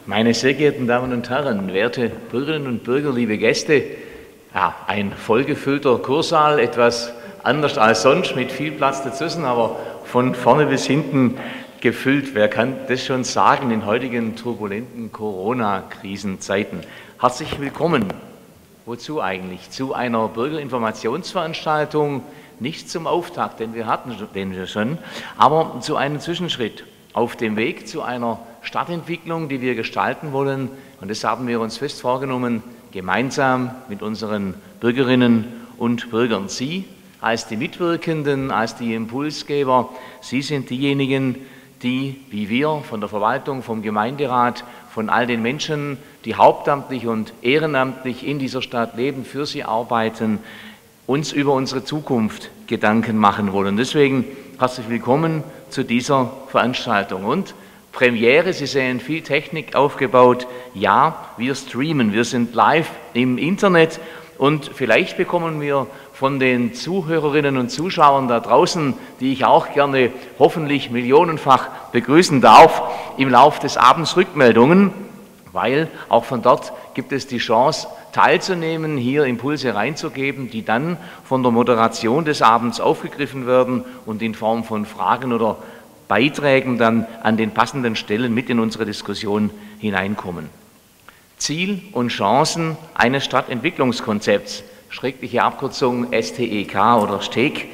Meine sehr geehrten Damen und Herren, werte Bürgerinnen und Bürger, liebe Gäste, ja, ein vollgefüllter Kursaal, etwas anders als sonst, mit viel Platz dazwischen, aber von vorne bis hinten gefüllt. Wer kann das schon sagen in heutigen turbulenten Corona-Krisenzeiten? Herzlich willkommen. Wozu eigentlich? Zu einer Bürgerinformationsveranstaltung, nicht zum Auftakt, denn wir hatten den schon, aber zu einem Zwischenschritt auf dem Weg zu einer Stadtentwicklung, die wir gestalten wollen. Und das haben wir uns fest vorgenommen, gemeinsam mit unseren Bürgerinnen und Bürgern. Sie als die Mitwirkenden, als die Impulsgeber, Sie sind diejenigen, die, wie wir von der Verwaltung, vom Gemeinderat, von all den Menschen, die hauptamtlich und ehrenamtlich in dieser Stadt leben, für sie arbeiten, uns über unsere Zukunft Gedanken machen wollen. Deswegen herzlich willkommen zu dieser Veranstaltung. Und Premiere, Sie sehen viel Technik aufgebaut. Ja, wir streamen, wir sind live im Internet und vielleicht bekommen wir von den Zuhörerinnen und Zuschauern da draußen, die ich auch gerne hoffentlich millionenfach begrüßen darf, im Laufe des Abends Rückmeldungen, weil auch von dort gibt es die Chance, teilzunehmen, hier Impulse reinzugeben, die dann von der Moderation des Abends aufgegriffen werden und in Form von Fragen oder Beiträgen dann an den passenden Stellen mit in unsere Diskussion hineinkommen. Ziel und Chancen eines Stadtentwicklungskonzepts, schreckliche Abkürzung STEK oder STEK.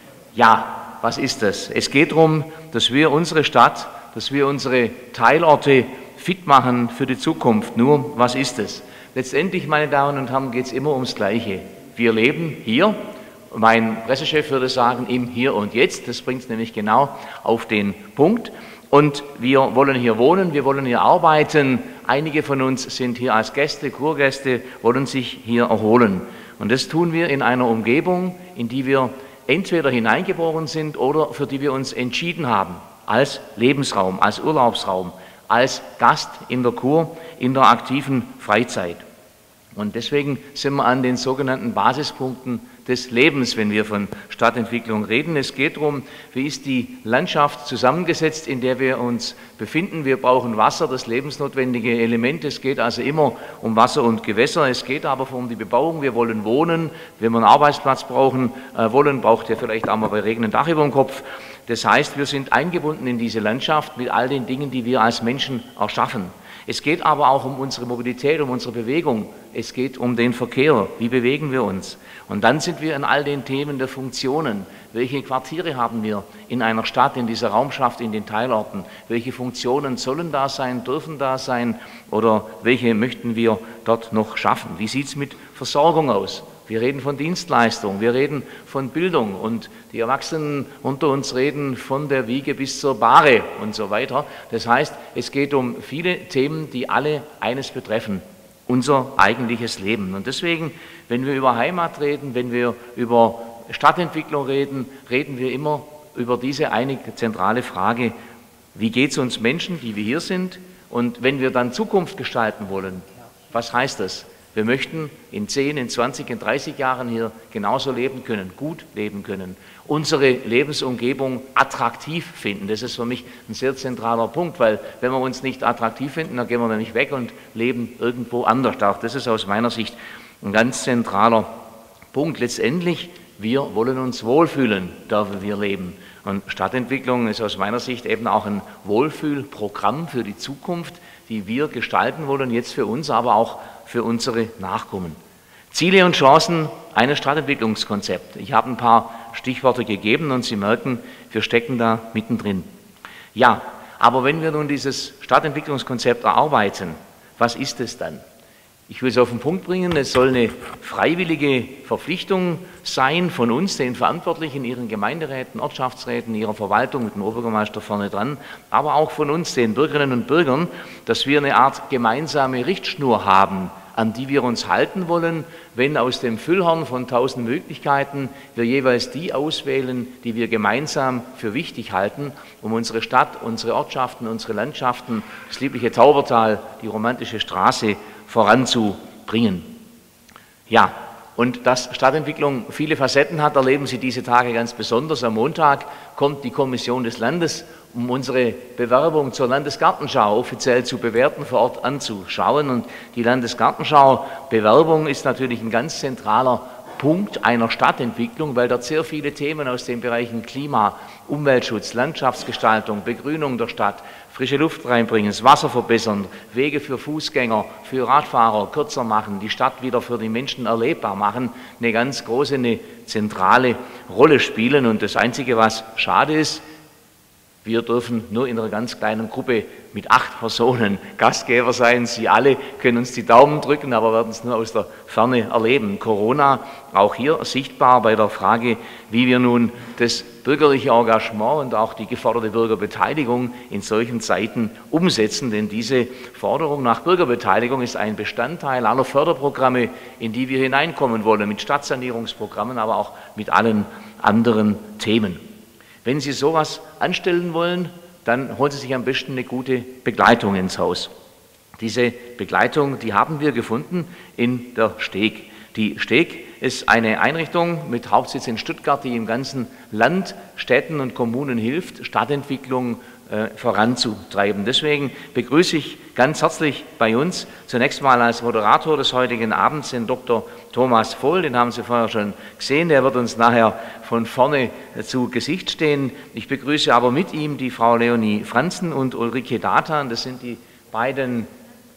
Ja, was ist das? Es geht darum, dass wir unsere Stadt, dass wir unsere Teilorte fit machen für die Zukunft. Nur, was ist es? Letztendlich, meine Damen und Herren, geht es immer ums Gleiche. Wir leben hier, mein Pressechef würde sagen, im Hier und Jetzt, das bringt es nämlich genau auf den Punkt. Und wir wollen hier wohnen, wir wollen hier arbeiten. Einige von uns sind hier als Gäste, Kurgäste, wollen sich hier erholen. Und das tun wir in einer Umgebung, in die wir entweder hineingeboren sind oder für die wir uns entschieden haben, als Lebensraum, als Urlaubsraum, als Gast in der Kur, in der aktiven Freizeit. Und deswegen sind wir an den sogenannten Basispunkten des Lebens, wenn wir von Stadtentwicklung reden. Es geht darum, wie ist die Landschaft zusammengesetzt, in der wir uns befinden. Wir brauchen Wasser, das lebensnotwendige Element. Es geht also immer um Wasser und Gewässer. Es geht aber um die Bebauung. Wir wollen wohnen. Wenn wir einen Arbeitsplatz brauchen wollen, braucht ihr vielleicht auch mal bei Regen ein Dach über dem Kopf. Das heißt, wir sind eingebunden in diese Landschaft mit all den Dingen, die wir als Menschen erschaffen. Es geht aber auch um unsere Mobilität, um unsere Bewegung. Es geht um den Verkehr. Wie bewegen wir uns? Und dann sind wir in all den Themen der Funktionen. Welche Quartiere haben wir in einer Stadt, in dieser Raumschaft, in den Teilorten? Welche Funktionen sollen da sein, dürfen da sein oder welche möchten wir dort noch schaffen? Wie sieht es mit Versorgung aus? Wir reden von Dienstleistung, wir reden von Bildung und die Erwachsenen unter uns reden von der Wiege bis zur Bahre und so weiter. Das heißt, es geht um viele Themen, die alle eines betreffen, unser eigentliches Leben. Und deswegen, wenn wir über Heimat reden, wenn wir über Stadtentwicklung reden, reden wir immer über diese eine zentrale Frage, wie geht es uns Menschen, die wir hier sind? Und wenn wir dann Zukunft gestalten wollen, was heißt das? Wir möchten in 10, in 20, in 30 Jahren hier genauso leben können, gut leben können, unsere Lebensumgebung attraktiv finden. Das ist für mich ein sehr zentraler Punkt, weil wenn wir uns nicht attraktiv finden, dann gehen wir nämlich weg und leben irgendwo anders. Auch das ist aus meiner Sicht ein ganz zentraler Punkt. Letztendlich, wir wollen uns wohlfühlen, da wir leben. Und Stadtentwicklung ist aus meiner Sicht eben auch ein Wohlfühlprogramm für die Zukunft, die wir gestalten wollen, jetzt für uns, aber auch für unsere Nachkommen. Ziele und Chancen eines Stadtentwicklungskonzepts. Ich habe ein paar Stichworte gegeben und Sie merken, wir stecken da mittendrin. Ja, aber wenn wir nun dieses Stadtentwicklungskonzept erarbeiten, was ist es dann? Ich will es auf den Punkt bringen, es soll eine freiwillige Verpflichtung sein von uns, den Verantwortlichen, Ihren Gemeinderäten, Ortschaftsräten, Ihrer Verwaltung mit dem Oberbürgermeister vorne dran, aber auch von uns, den Bürgerinnen und Bürgern, dass wir eine Art gemeinsame Richtschnur haben, an die wir uns halten wollen, wenn aus dem Füllhorn von 1000 Möglichkeiten wir jeweils die auswählen, die wir gemeinsam für wichtig halten, um unsere Stadt, unsere Ortschaften, unsere Landschaften, das liebliche Taubertal, die romantische Straße voranzubringen. Ja, Und dass Stadtentwicklung viele Facetten hat, erleben Sie diese Tage ganz besonders. Am Montag kommt die Kommission des Landes, um unsere Bewerbung zur Landesgartenschau offiziell zu bewerten, vor Ort anzuschauen. Und die Landesgartenschau-Bewerbung ist natürlich ein ganz zentraler Punkt einer Stadtentwicklung, weil dort sehr viele Themen aus den Bereichen Klima, Umweltschutz, Landschaftsgestaltung, Begrünung der Stadt, frische Luft reinbringen, das Wasser verbessern, Wege für Fußgänger, für Radfahrer kürzer machen, die Stadt wieder für die Menschen erlebbar machen, eine ganz große, eine zentrale Rolle spielen. Und das Einzige, was schade ist, wir dürfen nur in einer ganz kleinen Gruppe mit 8 Personen Gastgeber sein. Sie alle können uns die Daumen drücken, aber werden es nur aus der Ferne erleben. Corona, auch hier sichtbar bei der Frage, wie wir nun das bürgerliche Engagement und auch die geforderte Bürgerbeteiligung in solchen Zeiten umsetzen. Denn diese Forderung nach Bürgerbeteiligung ist ein Bestandteil aller Förderprogramme, in die wir hineinkommen wollen, mit Stadtsanierungsprogrammen, aber auch mit allen anderen Themen. Wenn Sie sowas anstellen wollen, dann holen Sie sich am besten eine gute Begleitung ins Haus. Diese Begleitung, die haben wir gefunden in der Steg. Die Steg ist eine Einrichtung mit Hauptsitz in Stuttgart, die im ganzen Land, Städten und Kommunen hilft, Stadtentwicklung voranzutreiben. Deswegen begrüße ich ganz herzlich bei uns zunächst mal als Moderator des heutigen Abends den Dr. Thomas Vohl, den haben Sie vorher schon gesehen, der wird uns nachher von vorne zu Gesicht stehen. Ich begrüße aber mit ihm die Frau Leonie Franzen und Ulrike Datan, das sind die beiden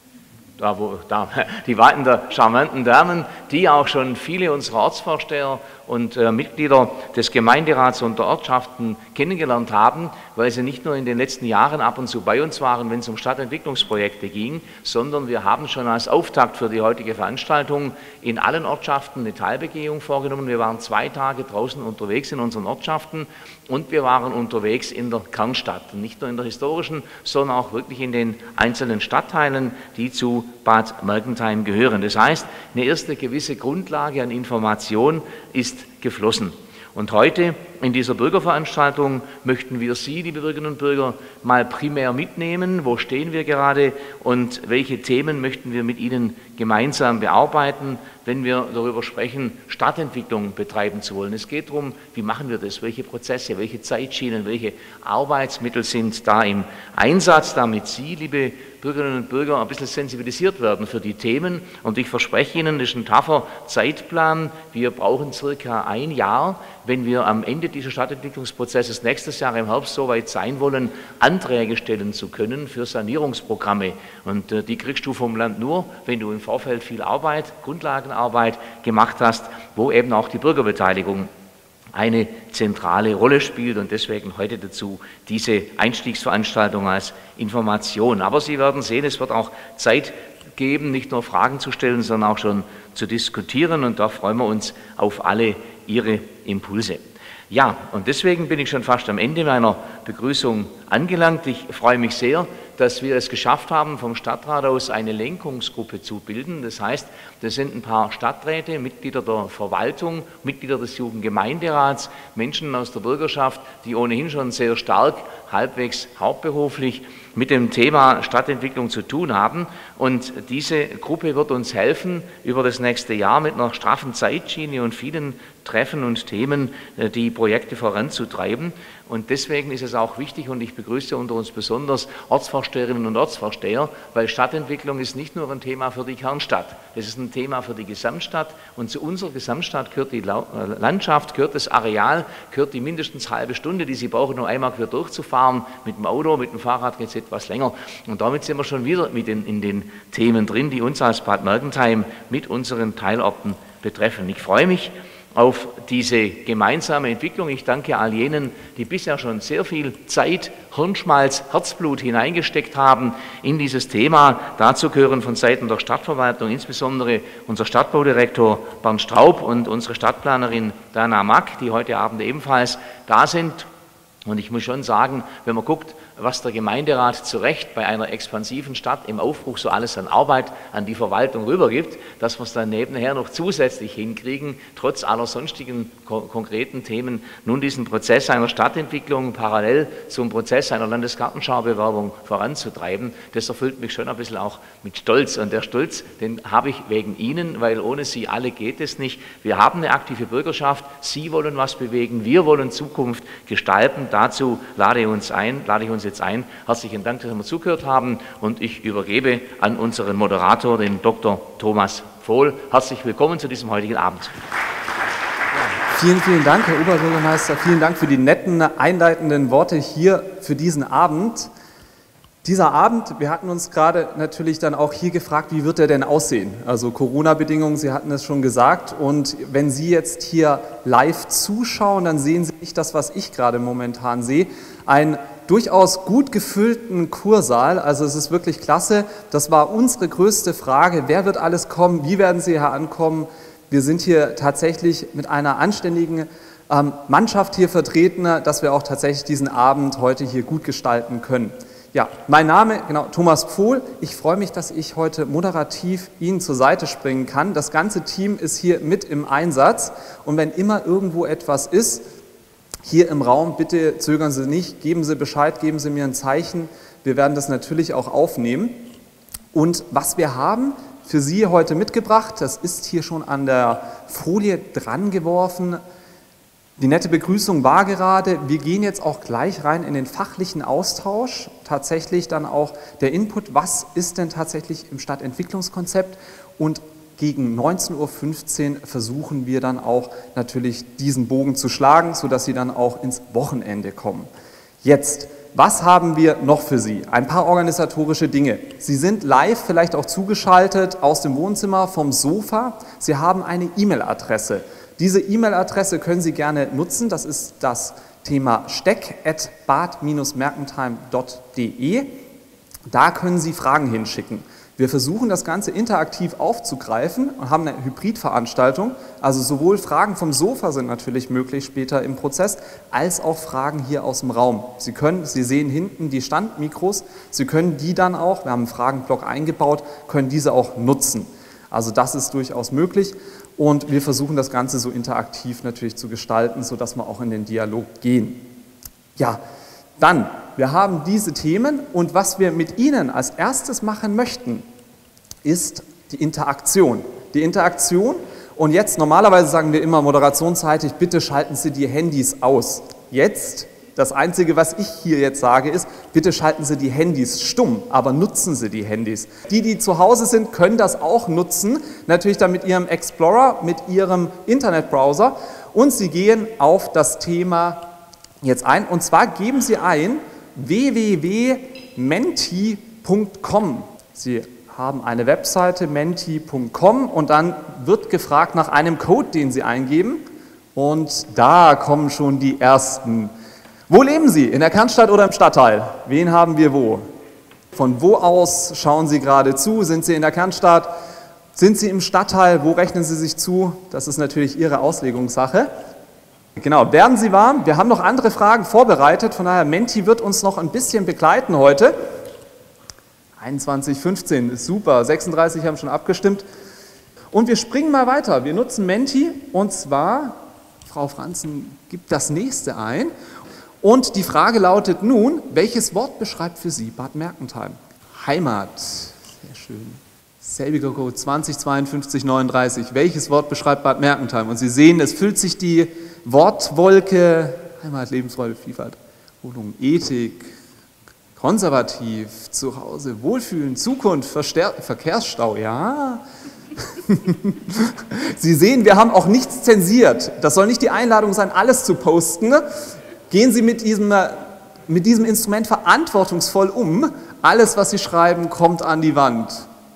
die beiden der charmanten Damen, die auch schon viele unserer Ortsvorsteher und Mitglieder des Gemeinderats und der Ortschaften kennengelernt haben, weil sie nicht nur in den letzten Jahren ab und zu bei uns waren, wenn es um Stadtentwicklungsprojekte ging, sondern wir haben schon als Auftakt für die heutige Veranstaltung in allen Ortschaften eine Teilbegehung vorgenommen. Wir waren 2 Tage draußen unterwegs in unseren Ortschaften und wir waren unterwegs in der Kernstadt, nicht nur in der historischen, sondern auch wirklich in den einzelnen Stadtteilen, die zu Bad Mergentheim gehören. Das heißt, eine erste gewisse Grundlage an Information ist geflossen. Und heute in dieser Bürgerveranstaltung möchten wir Sie, liebe Bürgerinnen und Bürger, mal primär mitnehmen. Wo stehen wir gerade und welche Themen möchten wir mit Ihnen gemeinsam bearbeiten, wenn wir darüber sprechen, Stadtentwicklung betreiben zu wollen. Es geht darum, wie machen wir das, welche Prozesse, welche Zeitschienen, welche Arbeitsmittel sind da im Einsatz, damit Sie, liebe Bürgerinnen und Bürger, ein bisschen sensibilisiert werden für die Themen. Und ich verspreche Ihnen, das ist ein taffer Zeitplan. Wir brauchen circa 1 Jahr, wenn wir am Ende dieses Stadtentwicklungsprozesses nächstes Jahr im Herbst so weit sein wollen, Anträge stellen zu können für Sanierungsprogramme. Und die kriegst du vom Land nur, wenn du im Vorfeld viel Arbeit, Grundlagenarbeit gemacht hast, wo eben auch die Bürgerbeteiligung eine zentrale Rolle spielt und deswegen heute dazu diese Einstiegsveranstaltung als Information. Aber Sie werden sehen, es wird auch Zeit geben, nicht nur Fragen zu stellen, sondern auch schon zu diskutieren und da freuen wir uns auf alle Ihre Impulse. Ja, und deswegen bin ich schon fast am Ende meiner Begrüßung angelangt. Ich freue mich sehr, dass wir es geschafft haben, vom Stadtrat aus eine Lenkungsgruppe zu bilden. Das heißt, das sind ein paar Stadträte, Mitglieder der Verwaltung, Mitglieder des Jugendgemeinderats, Menschen aus der Bürgerschaft, die ohnehin schon sehr stark, halbwegs hauptberuflich mit dem Thema Stadtentwicklung zu tun haben. Und diese Gruppe wird uns helfen, über das nächste Jahr mit einer straffen Zeitschiene und vielen Treffen und Themen die Projekte voranzutreiben. Und deswegen ist es auch wichtig, und ich begrüße unter uns besonders Ortsvorsteherinnen und Ortsvorsteher, weil Stadtentwicklung ist nicht nur ein Thema für die Kernstadt, es ist ein Thema für die Gesamtstadt und zu unserer Gesamtstadt gehört die Landschaft, gehört das Areal, gehört die mindestens halbe Stunde, die Sie brauchen, um einmal quer durchzufahren, mit dem Auto, mit dem Fahrrad geht es etwas länger. Und damit sind wir schon wieder in den Themen drin, die uns als Bad Mergentheim mit unseren Teilorten betreffen. Ich freue mich auf diese gemeinsame Entwicklung. Ich danke all jenen, die bisher schon sehr viel Zeit, Hirnschmalz, Herzblut hineingesteckt haben in dieses Thema. Dazu gehören von Seiten der Stadtverwaltung insbesondere unser Stadtbaudirektor Bernd Straub und unsere Stadtplanerin Dana Mack, die heute Abend ebenfalls da sind. Und ich muss schon sagen, wenn man guckt, was der Gemeinderat zu Recht bei einer expansiven Stadt im Aufbruch so alles an Arbeit an die Verwaltung rübergibt, dass wir es dann nebenher noch zusätzlich hinkriegen, trotz aller sonstigen konkreten Themen, nun diesen Prozess einer Stadtentwicklung parallel zum Prozess einer Landesgartenschaubewerbung voranzutreiben. Das erfüllt mich schon ein bisschen auch mit Stolz. Und der Stolz, den habe ich wegen Ihnen, weil ohne Sie alle geht es nicht. Wir haben eine aktive Bürgerschaft, Sie wollen was bewegen, wir wollen Zukunft gestalten. Dazu lade ich uns jetzt ein. Herzlichen Dank, dass Sie mir zugehört haben, und ich übergebe an unseren Moderator, den Dr. Thomas Vohl. Herzlich willkommen zu diesem heutigen Abend. Vielen, vielen Dank, Herr Oberbürgermeister. Vielen Dank für die netten, einleitenden Worte hier für diesen Abend. Dieser Abend, wir hatten uns gerade natürlich dann auch hier gefragt, wie wird er denn aussehen? Also Corona-Bedingungen, Sie hatten es schon gesagt. Und wenn Sie jetzt hier live zuschauen, dann sehen Sie nicht das, was ich gerade momentan sehe. Einen durchaus gut gefüllten Kursaal. Also es ist wirklich klasse. Das war unsere größte Frage. Wer wird alles kommen? Wie werden Sie hier ankommen? Wir sind hier tatsächlich mit einer anständigen Mannschaft hier vertreten, dass wir auch tatsächlich diesen Abend heute hier gut gestalten können. Ja, mein Name, genau, Thomas Vohl. Ich freue mich, dass ich heute moderativ Ihnen zur Seite springen kann. Das ganze Team ist hier mit im Einsatz. Und wenn immer irgendwo etwas ist, hier im Raum, bitte zögern Sie nicht, geben Sie Bescheid, geben Sie mir ein Zeichen. Wir werden das natürlich auch aufnehmen. Und was wir haben für Sie heute mitgebracht, das ist hier schon an der Folie dran geworfen. Die nette Begrüßung war gerade. Wir gehen jetzt auch gleich rein in den fachlichen Austausch. Tatsächlich dann auch der Input, was ist denn tatsächlich im Stadtentwicklungskonzept? Und gegen 19:15 Uhr versuchen wir dann auch natürlich diesen Bogen zu schlagen, sodass Sie dann auch ins Wochenende kommen. Jetzt, was haben wir noch für Sie? Ein paar organisatorische Dinge. Sie sind live vielleicht auch zugeschaltet aus dem Wohnzimmer, vom Sofa. Sie haben eine E-Mail-Adresse. Diese E-Mail-Adresse können Sie gerne nutzen. Das ist das Thema steck@bad-mergentheim.de. Da können Sie Fragen hinschicken. Wir versuchen, das Ganze interaktiv aufzugreifen und haben eine Hybridveranstaltung. Also sowohl Fragen vom Sofa sind natürlich möglich später im Prozess, als auch Fragen hier aus dem Raum. Sie sehen hinten die Standmikros, Sie können die dann auch, wir haben einen Fragenblock eingebaut, können diese auch nutzen. Also das ist durchaus möglich. Und wir versuchen das Ganze so interaktiv natürlich zu gestalten, sodass wir auch in den Dialog gehen. Ja, dann, wir haben diese Themen, und was wir mit Ihnen als erstes machen möchten, ist die Interaktion. Die Interaktion, und jetzt normalerweise sagen wir immer moderationsseitig, bitte schalten Sie die Handys aus. Jetzt, das Einzige, was ich hier jetzt sage, ist, bitte schalten Sie die Handys stumm, aber nutzen Sie die Handys. Die zu Hause sind, können das auch nutzen, natürlich dann mit Ihrem Explorer, mit Ihrem Internetbrowser, und Sie gehen auf das Thema jetzt ein, und zwar geben Sie ein www.menti.com. Sie haben eine Webseite menti.com, und dann wird gefragt nach einem Code, den Sie eingeben, und da kommen schon die ersten. Wo leben Sie? In der Kernstadt oder im Stadtteil? Wen haben wir wo? Von wo aus schauen Sie gerade zu? Sind Sie in der Kernstadt? Sind Sie im Stadtteil? Wo rechnen Sie sich zu? Das ist natürlich Ihre Auslegungssache. Genau, werden Sie warm? Wir haben noch andere Fragen vorbereitet, von daher, Menti wird uns noch ein bisschen begleiten heute. 21:15 ist super, 36 haben schon abgestimmt. Und wir springen mal weiter. Wir nutzen Menti, und zwar, Frau Franzen gibt das nächste ein. Und die Frage lautet nun, welches Wort beschreibt für Sie Bad Mergentheim? Heimat, sehr schön. Selbiger Code 205239. Welches Wort beschreibt Bad Mergentheim? Und Sie sehen, es füllt sich die Wortwolke. Heimat, Lebensfreude, Vielfalt, Wohnung, Ethik, konservativ, Zuhause, Wohlfühlen, Zukunft, Verkehrsstau, ja. Sie sehen, wir haben auch nichts zensiert. Das soll nicht die Einladung sein, alles zu posten. Gehen Sie mit diesem Instrument verantwortungsvoll um. Alles, was Sie schreiben, kommt an die Wand.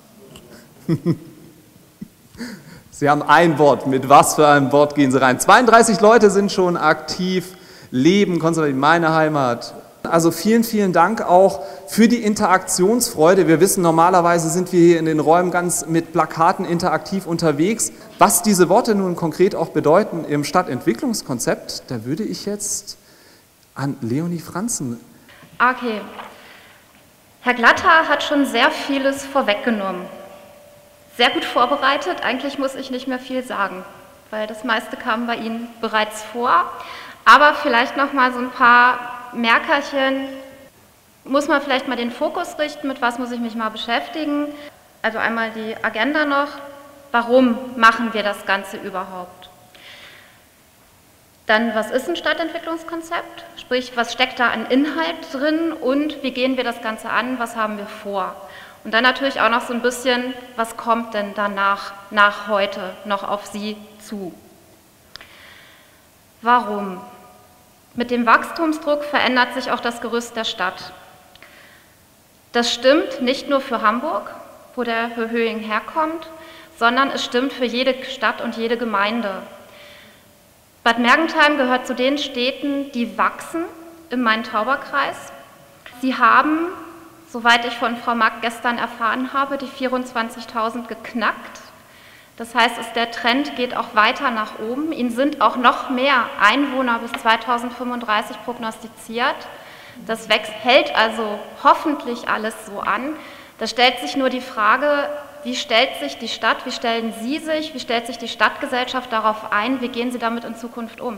Sie haben ein Wort. Mit was für einem Wort gehen Sie rein? 32 Leute sind schon aktiv. Leben, konservativ, meine Heimat. Also vielen, vielen Dank auch für die Interaktionsfreude. Wir wissen, normalerweise sind wir hier in den Räumen ganz mit Plakaten interaktiv unterwegs. Was diese Worte nun konkret auch bedeuten im Stadtentwicklungskonzept, da würde ich jetzt an Leonie Franzen. Okay. Herr Glatter hat schon sehr vieles vorweggenommen. Sehr gut vorbereitet, eigentlich muss ich nicht mehr viel sagen, weil das meiste kam bei Ihnen bereits vor. Aber vielleicht noch mal so ein paar Merkerchen. Muss man vielleicht mal den Fokus richten, mit was muss ich mich mal beschäftigen. Also einmal die Agenda noch. Warum machen wir das Ganze überhaupt? Dann, was ist ein Stadtentwicklungskonzept? Sprich, was steckt da an Inhalt drin und wie gehen wir das Ganze an, was haben wir vor? Und dann natürlich auch noch so ein bisschen, was kommt denn danach, nach heute, noch auf Sie zu? Warum? Mit dem Wachstumsdruck verändert sich auch das Gerüst der Stadt. Das stimmt nicht nur für Hamburg, wo der Höhöing herkommt, sondern es stimmt für jede Stadt und jede Gemeinde. Bad Mergentheim gehört zu den Städten, die wachsen im Main-Tauber-Kreis. Sie haben, soweit ich von Frau Mack gestern erfahren habe, die 24.000 geknackt. Das heißt, der Trend geht auch weiter nach oben. Ihnen sind auch noch mehr Einwohner bis 2035 prognostiziert. Das hält also hoffentlich alles so an. Da stellt sich nur die Frage, wie stellt sich die Stadt, wie stellen Sie sich, wie stellt sich die Stadtgesellschaft darauf ein, wie gehen Sie damit in Zukunft um?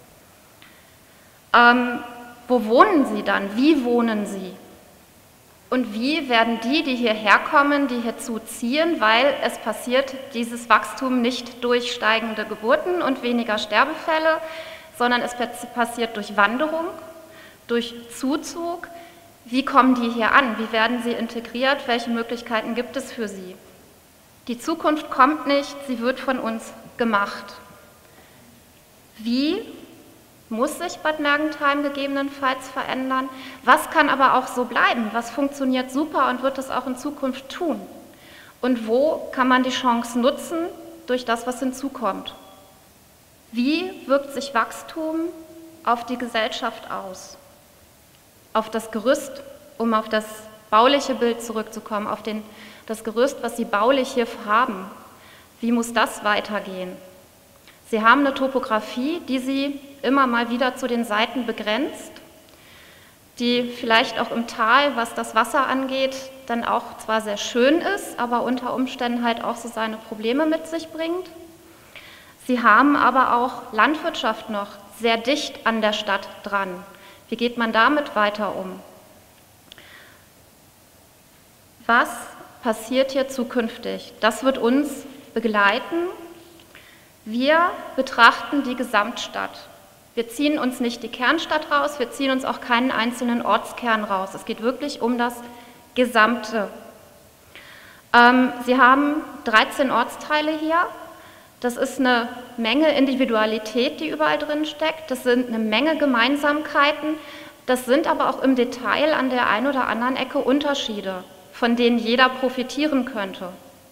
Wo wohnen Sie dann? Wie wohnen Sie? Und wie werden die hierher kommen, die hierzu ziehen, weil es passiert dieses Wachstum nicht durch steigende Geburten und weniger Sterbefälle, sondern es passiert durch Wanderung, durch Zuzug. Wie kommen die hier an? Wie werden sie integriert? Welche Möglichkeiten gibt es für sie? Die Zukunft kommt nicht, sie wird von uns gemacht. Wie muss sich Bad Mergentheim gegebenenfalls verändern? Was kann aber auch so bleiben? Was funktioniert super und wird es auch in Zukunft tun? Und wo kann man die Chance nutzen durch das, was hinzukommt? Wie wirkt sich Wachstum auf die Gesellschaft aus? Auf das Gerüst, um auf das bauliche Bild zurückzukommen, auf das Gerüst, was Sie baulich hier haben. Wie muss das weitergehen? Sie haben eine Topografie, die Sie immer mal wieder zu den Seiten begrenzt, die vielleicht auch im Tal, was das Wasser angeht, dann auch zwar sehr schön ist, aber unter Umständen halt auch so seine Probleme mit sich bringt. Sie haben aber auch Landwirtschaft noch sehr dicht an der Stadt dran. Wie geht man damit weiter um? Was passiert hier zukünftig? Das wird uns begleiten. Wir betrachten die Gesamtstadt. Wir ziehen uns nicht die Kernstadt raus, wir ziehen uns auch keinen einzelnen Ortskern raus. Es geht wirklich um das Gesamte. Sie haben 13 Ortsteile hier. Das ist eine Menge Individualität, die überall drin steckt. Das sind eine Menge Gemeinsamkeiten. Das sind aber auch im Detail an der einen oder anderen Ecke Unterschiede, von denen jeder profitieren könnte.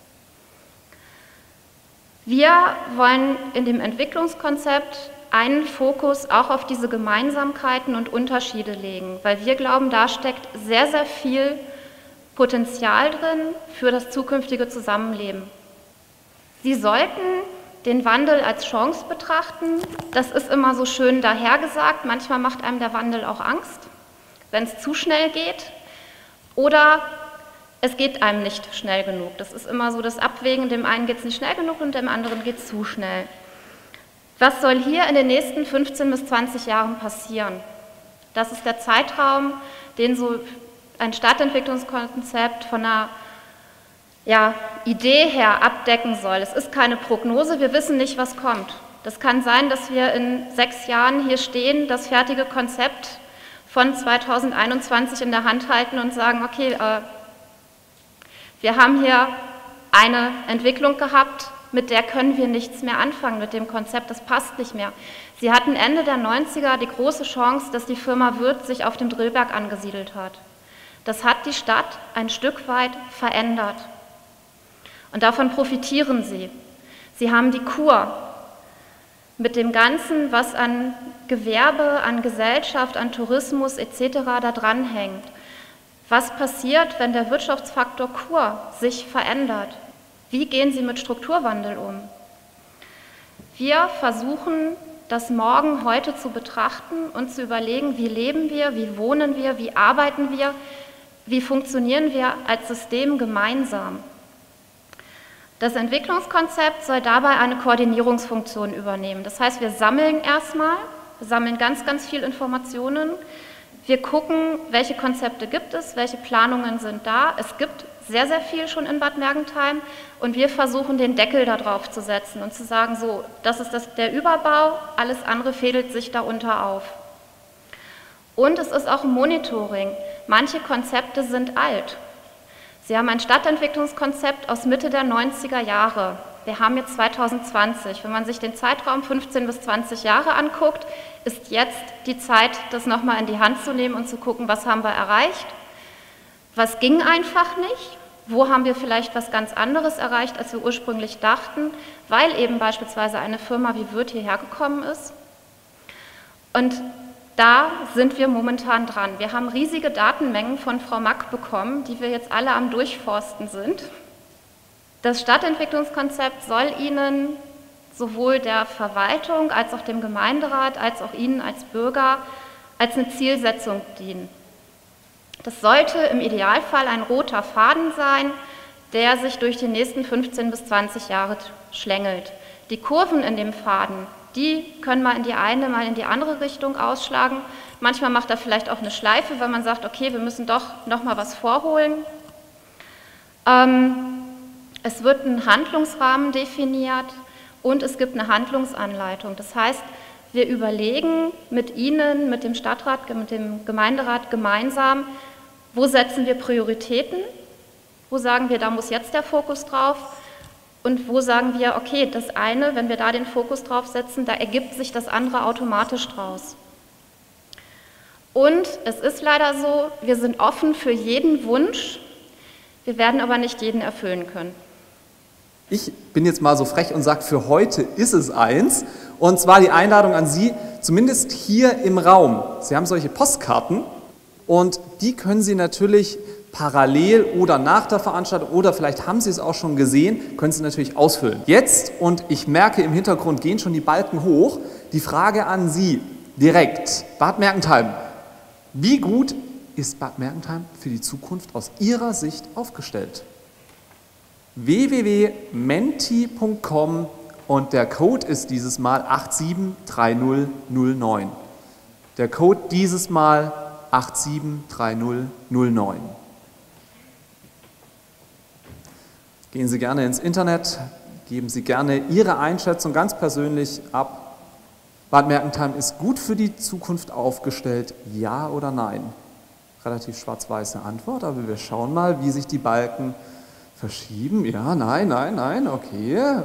Wir wollen in dem Entwicklungskonzept einen Fokus auch auf diese Gemeinsamkeiten und Unterschiede legen, weil wir glauben, da steckt sehr, sehr viel Potenzial drin für das zukünftige Zusammenleben. Sie sollten den Wandel als Chance betrachten. Das ist immer so schön dahergesagt. Manchmal macht einem der Wandel auch Angst, wenn es zu schnell geht. Oder es geht einem nicht schnell genug. Das ist immer so das Abwägen. Dem einen geht es nicht schnell genug und dem anderen geht es zu schnell. Was soll hier in den nächsten 15 bis 20 Jahren passieren? Das ist der Zeitraum, den so ein Stadtentwicklungskonzept von einer Idee her abdecken soll. Es ist keine Prognose, wir wissen nicht, was kommt. Das kann sein, dass wir in 6 Jahren hier stehen, das fertige Konzept von 2021 in der Hand halten und sagen, okay, wir haben hier eine Entwicklung gehabt, mit der können wir nichts mehr anfangen, mit dem Konzept, das passt nicht mehr. Sie hatten Ende der 90er die große Chance, dass die Firma Wirth sich auf dem Drillberg angesiedelt hat. Das hat die Stadt ein Stück weit verändert. Und davon profitieren sie. Sie haben die Kur mit dem Ganzen, was an Gewerbe, an Gesellschaft, an Tourismus etc. da dranhängt. Was passiert, wenn der Wirtschaftsfaktor Kur sich verändert? Wie gehen Sie mit Strukturwandel um? Wir versuchen das Morgen heute zu betrachten und zu überlegen, wie leben wir, wie wohnen wir, wie arbeiten wir, wie funktionieren wir als System gemeinsam. Das Entwicklungskonzept soll dabei eine Koordinierungsfunktion übernehmen. Das heißt, wir sammeln erstmal, wir sammeln ganz, ganz viel Informationen. Wir gucken, welche Konzepte gibt es, welche Planungen sind da. Es gibt sehr, sehr viel schon in Bad Mergentheim und wir versuchen, den Deckel darauf zu setzen und zu sagen, so, das ist der Überbau, alles andere fädelt sich darunter auf. Und es ist auch ein Monitoring. Manche Konzepte sind alt. Sie haben ein Stadtentwicklungskonzept aus Mitte der 90er Jahre. Wir haben jetzt 2020. Wenn man sich den Zeitraum 15 bis 20 Jahre anguckt, ist jetzt die Zeit, das nochmal in die Hand zu nehmen und zu gucken, was haben wir erreicht, was ging einfach nicht, wo haben wir vielleicht was ganz anderes erreicht, als wir ursprünglich dachten, weil eben beispielsweise eine Firma wie Würth hierher gekommen ist. Und da sind wir momentan dran. Wir haben riesige Datenmengen von Frau Mack bekommen, die wir jetzt alle am Durchforsten sind. Das Stadtentwicklungskonzept soll Ihnen sowohl der Verwaltung als auch dem Gemeinderat, als auch Ihnen als Bürger als eine Zielsetzung dienen. Das sollte im Idealfall ein roter Faden sein, der sich durch die nächsten 15 bis 20 Jahre schlängelt. Die Kurven in dem Faden, die können mal in die eine, mal in die andere Richtung ausschlagen. Manchmal macht er vielleicht auch eine Schleife, weil man sagt, okay, wir müssen doch noch mal was vorholen. Es wird ein Handlungsrahmen definiert und es gibt eine Handlungsanleitung. Das heißt, wir überlegen mit Ihnen, mit dem Stadtrat, mit dem Gemeinderat gemeinsam, wo setzen wir Prioritäten, wo sagen wir, da muss jetzt der Fokus drauf und wo sagen wir, okay, das eine, wenn wir da den Fokus drauf setzen, da ergibt sich das andere automatisch draus. Und es ist leider so, wir sind offen für jeden Wunsch, wir werden aber nicht jeden erfüllen können. Ich bin jetzt mal so frech und sage, für heute ist es eins, und zwar die Einladung an Sie, zumindest hier im Raum. Sie haben solche Postkarten und die können Sie natürlich parallel oder nach der Veranstaltung oder vielleicht haben Sie es auch schon gesehen, können Sie natürlich ausfüllen. Jetzt, und ich merke im Hintergrund gehen schon die Balken hoch, die Frage an Sie direkt, Bad Mergentheim, wie gut ist Bad Mergentheim für die Zukunft aus Ihrer Sicht aufgestellt? www.menti.com und der Code ist dieses Mal 873009. Der Code dieses Mal 873009. Gehen Sie gerne ins Internet, geben Sie gerne Ihre Einschätzung ganz persönlich ab. Bad Mergentheim ist gut für die Zukunft aufgestellt, ja oder nein? Relativ schwarz-weiße Antwort, aber wir schauen mal, wie sich die Balken verschieben. Ja, nein, nein, nein, okay.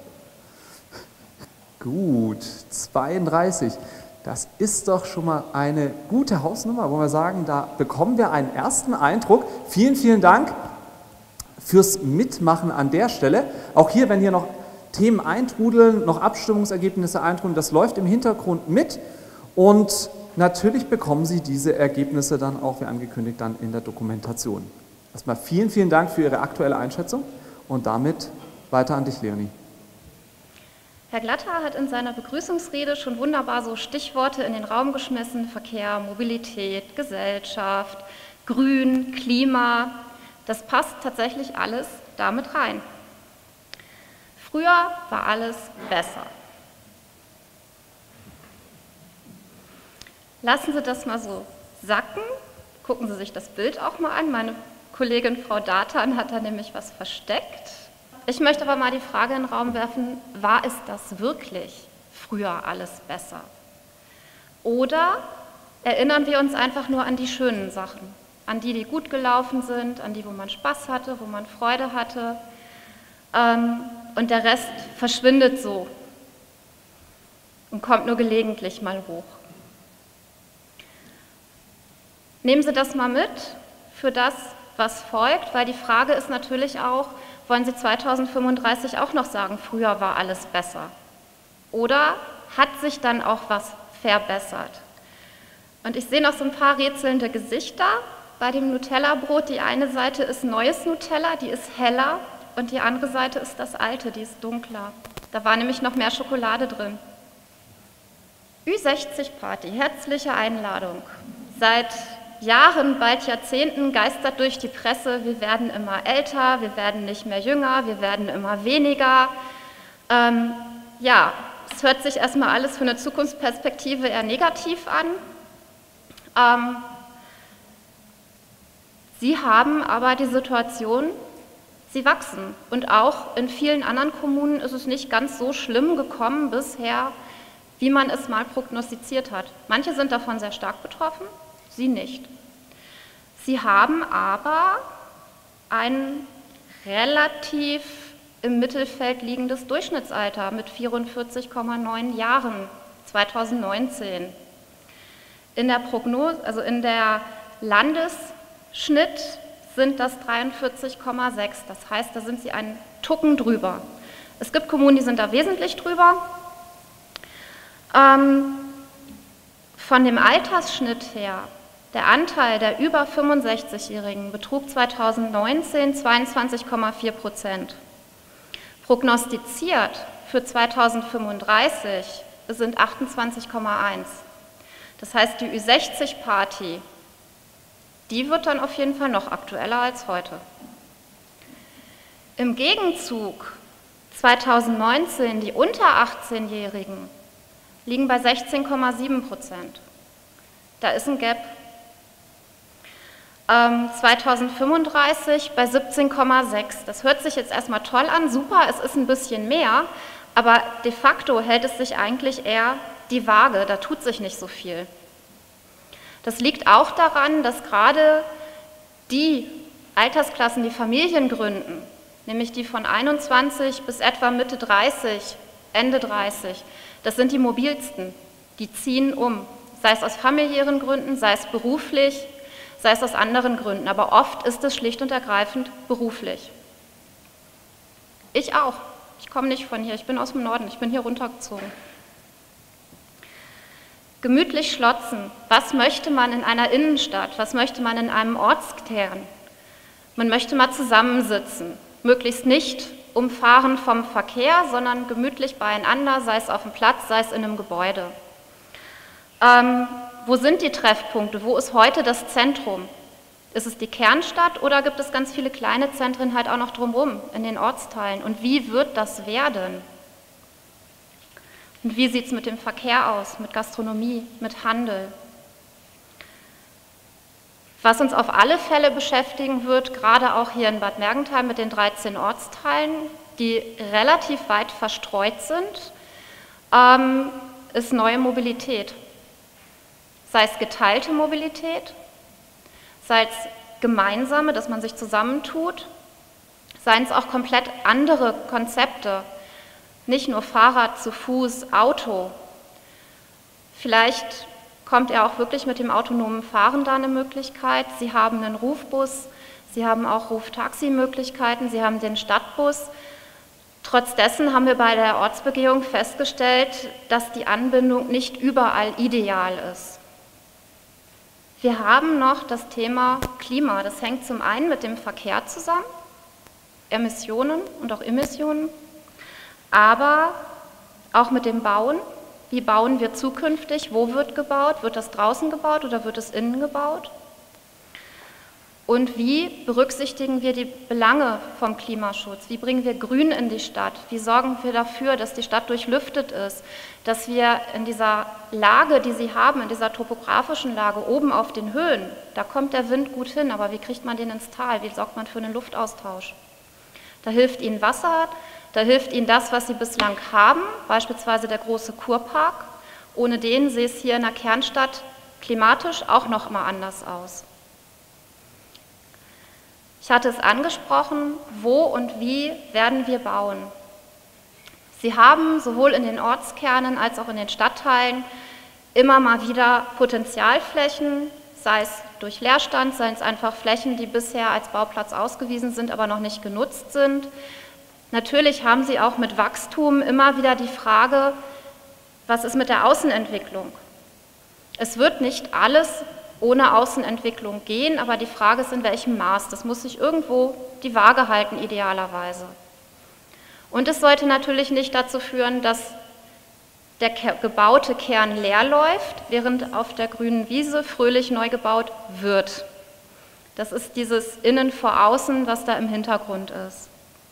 Gut, 32. Das ist doch schon mal eine gute Hausnummer, wo wir sagen, da bekommen wir einen ersten Eindruck. Vielen, vielen Dank fürs Mitmachen an der Stelle. Auch hier, wenn hier noch Themen eintrudeln, noch Abstimmungsergebnisse eintrudeln, das läuft im Hintergrund mit und natürlich bekommen Sie diese Ergebnisse dann auch, wie angekündigt, dann in der Dokumentation. Erstmal vielen, vielen Dank für Ihre aktuelle Einschätzung und damit weiter an dich, Leonie. Herr Glatter hat in seiner Begrüßungsrede schon wunderbar so Stichworte in den Raum geschmissen: Verkehr, Mobilität, Gesellschaft, Grün, Klima. Das passt tatsächlich alles damit rein. Früher war alles besser. Lassen Sie das mal so sacken. Gucken Sie sich das Bild auch mal an. Meine Kollegin Frau Datan hat da nämlich was versteckt. Ich möchte aber mal die Frage in den Raum werfen, war es das wirklich früher alles besser? Oder erinnern wir uns einfach nur an die schönen Sachen, an die gut gelaufen sind, an die, wo man Spaß hatte, wo man Freude hatte, und der Rest verschwindet so und kommt nur gelegentlich mal hoch. Nehmen Sie das mal mit für das, was folgt, weil die Frage ist natürlich auch, wollen Sie 2035 auch noch sagen, früher war alles besser? Oder hat sich dann auch was verbessert? Und ich sehe noch so ein paar rätselnde Gesichter bei dem Nutella-Brot. Die eine Seite ist neues Nutella, die ist heller, und die andere Seite ist das alte, die ist dunkler. Da war nämlich noch mehr Schokolade drin. Ü60-Party, herzliche Einladung. Seit Jahren, bald Jahrzehnten geistert durch die Presse, wir werden immer älter, wir werden nicht mehr jünger, wir werden immer weniger. Ja, es hört sich erstmal alles für eine Zukunftsperspektive eher negativ an. Sie haben aber die Situation, sie wachsen. Und auch in vielen anderen Kommunen ist es nicht ganz so schlimm gekommen bisher, wie man es mal prognostiziert hat. Manche sind davon sehr stark betroffen, sie nicht. Sie haben aber ein relativ im Mittelfeld liegendes Durchschnittsalter mit 44,9 Jahren 2019. In der Prognose, also in der Landesschnitt sind das 43,6. Das heißt, da sind sie einen Tucken drüber. Es gibt Kommunen, die sind da wesentlich drüber. Von dem Altersschnitt her, der Anteil der über 65-Jährigen betrug 2019 22,4%. Prognostiziert für 2035 sind 28,1%. Das heißt, die Ü60-Party, die wird dann auf jeden Fall noch aktueller als heute. Im Gegenzug 2019 die unter 18-Jährigen liegen bei 16,7%. Da ist ein Gap. 2035 bei 17,6. Das hört sich jetzt erstmal toll an, super, es ist ein bisschen mehr, aber de facto hält es sich eigentlich eher die Waage, da tut sich nicht so viel. Das liegt auch daran, dass gerade die Altersklassen, die Familien gründen, nämlich die von 21 bis etwa Mitte 30, Ende 30, das sind die mobilsten, die ziehen um, sei es aus familiären Gründen, sei es beruflich, sei es aus anderen Gründen, aber oft ist es schlicht und ergreifend beruflich. Ich auch. Ich komme nicht von hier, ich bin aus dem Norden, ich bin hier runtergezogen. Gemütlich schlotzen. Was möchte man in einer Innenstadt? Was möchte man in einem Ortskern? Man möchte mal zusammensitzen, möglichst nicht umfahren vom Verkehr, sondern gemütlich beieinander, sei es auf dem Platz, sei es in einem Gebäude. Wo sind die Treffpunkte? Wo ist heute das Zentrum? Ist es die Kernstadt oder gibt es ganz viele kleine Zentren halt auch noch drumherum in den Ortsteilen? Und wie wird das werden? Und wie sieht es mit dem Verkehr aus, mit Gastronomie, mit Handel? Was uns auf alle Fälle beschäftigen wird, gerade auch hier in Bad Mergentheim mit den 13 Ortsteilen, die relativ weit verstreut sind, ist neue Mobilität. Sei es geteilte Mobilität, sei es gemeinsame, dass man sich zusammentut, seien es auch komplett andere Konzepte, nicht nur Fahrrad, zu Fuß, Auto. Vielleicht kommt ja auch wirklich mit dem autonomen Fahren da eine Möglichkeit. Sie haben einen Rufbus, Sie haben auch Ruftaxi-Möglichkeiten, Sie haben den Stadtbus. Trotz dessen haben wir bei der Ortsbegehung festgestellt, dass die Anbindung nicht überall ideal ist. Wir haben noch das Thema Klima. Das hängt zum einen mit dem Verkehr zusammen, Emissionen und auch Emissionen, aber auch mit dem Bauen. Wie bauen wir zukünftig? Wo wird gebaut? Wird das draußen gebaut oder wird es innen gebaut? Und wie berücksichtigen wir die Belange vom Klimaschutz? Wie bringen wir Grün in die Stadt? Wie sorgen wir dafür, dass die Stadt durchlüftet ist? Dass wir in dieser Lage, die sie haben, in dieser topografischen Lage oben auf den Höhen, da kommt der Wind gut hin, aber wie kriegt man den ins Tal? Wie sorgt man für einen Luftaustausch? Da hilft ihnen Wasser, da hilft ihnen das, was sie bislang haben, beispielsweise der große Kurpark. Ohne den sähe es hier in der Kernstadt klimatisch auch noch mal anders aus. Ich hatte es angesprochen, wo und wie werden wir bauen? Sie haben sowohl in den Ortskernen als auch in den Stadtteilen immer mal wieder Potenzialflächen, sei es durch Leerstand, sei es einfach Flächen, die bisher als Bauplatz ausgewiesen sind, aber noch nicht genutzt sind. Natürlich haben Sie auch mit Wachstum immer wieder die Frage, was ist mit der Außenentwicklung? Es wird nicht alles ohne Außenentwicklung gehen, aber die Frage ist, in welchem Maß. Das muss sich irgendwo die Waage halten, idealerweise. Und es sollte natürlich nicht dazu führen, dass der gebaute Kern leer läuft, während auf der grünen Wiese fröhlich neu gebaut wird. Das ist dieses Innen vor Außen, was da im Hintergrund ist.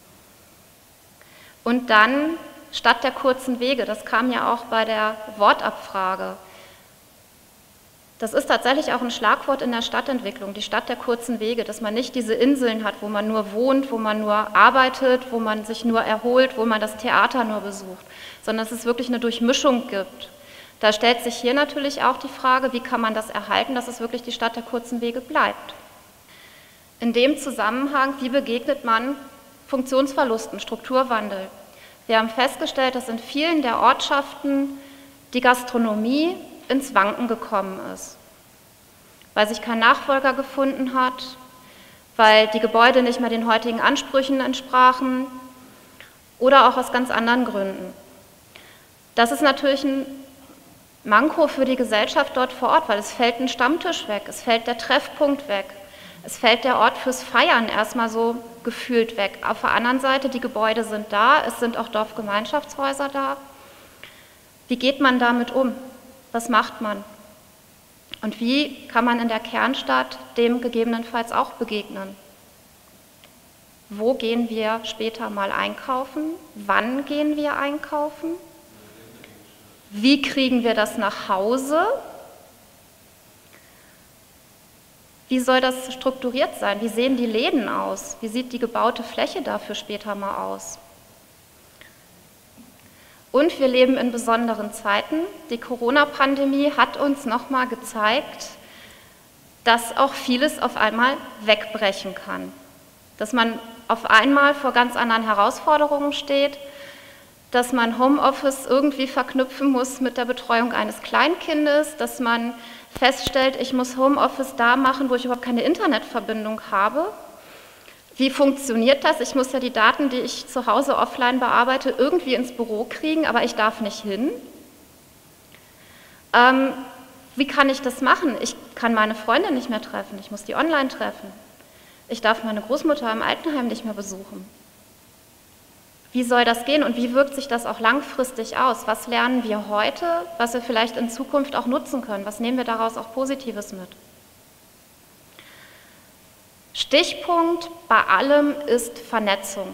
Und dann Stadt der kurzen Wege, das kam ja auch bei der Wortabfrage. Das ist tatsächlich auch ein Schlagwort in der Stadtentwicklung, die Stadt der kurzen Wege, dass man nicht diese Inseln hat, wo man nur wohnt, wo man nur arbeitet, wo man sich nur erholt, wo man das Theater nur besucht, sondern dass es wirklich eine Durchmischung gibt. Da stellt sich hier natürlich auch die Frage, wie kann man das erhalten, dass es wirklich die Stadt der kurzen Wege bleibt. In dem Zusammenhang, wie begegnet man Funktionsverlusten, Strukturwandel? Wir haben festgestellt, dass in vielen der Ortschaften die Gastronomie ins Wanken gekommen ist, weil sich kein Nachfolger gefunden hat, weil die Gebäude nicht mehr den heutigen Ansprüchen entsprachen oder auch aus ganz anderen Gründen. Das ist natürlich ein Manko für die Gesellschaft dort vor Ort, weil es fällt ein Stammtisch weg, es fällt der Treffpunkt weg, es fällt der Ort fürs Feiern erstmal so gefühlt weg. Auf der anderen Seite, die Gebäude sind da, es sind auch Dorfgemeinschaftshäuser da. Wie geht man damit um? Was macht man? Und wie kann man in der Kernstadt dem gegebenenfalls auch begegnen? Wo gehen wir später mal einkaufen? Wann gehen wir einkaufen? Wie kriegen wir das nach Hause? Wie soll das strukturiert sein? Wie sehen die Läden aus? Wie sieht die gebaute Fläche dafür später mal aus? Und wir leben in besonderen Zeiten. Die Corona-Pandemie hat uns nochmal gezeigt, dass auch vieles auf einmal wegbrechen kann. Dass man auf einmal vor ganz anderen Herausforderungen steht, dass man Homeoffice irgendwie verknüpfen muss mit der Betreuung eines Kleinkindes, dass man feststellt, ich muss Homeoffice da machen, wo ich überhaupt keine Internetverbindung habe. Wie funktioniert das? Ich muss ja die Daten, die ich zu Hause offline bearbeite, irgendwie ins Büro kriegen, aber ich darf nicht hin. Wie kann ich das machen? Ich kann meine Freunde nicht mehr treffen, ich muss die online treffen. Ich darf meine Großmutter im Altenheim nicht mehr besuchen. Wie soll das gehen und wie wirkt sich das auch langfristig aus? Was lernen wir heute, was wir vielleicht in Zukunft auch nutzen können? Was nehmen wir daraus auch Positives mit? Stichpunkt bei allem ist Vernetzung.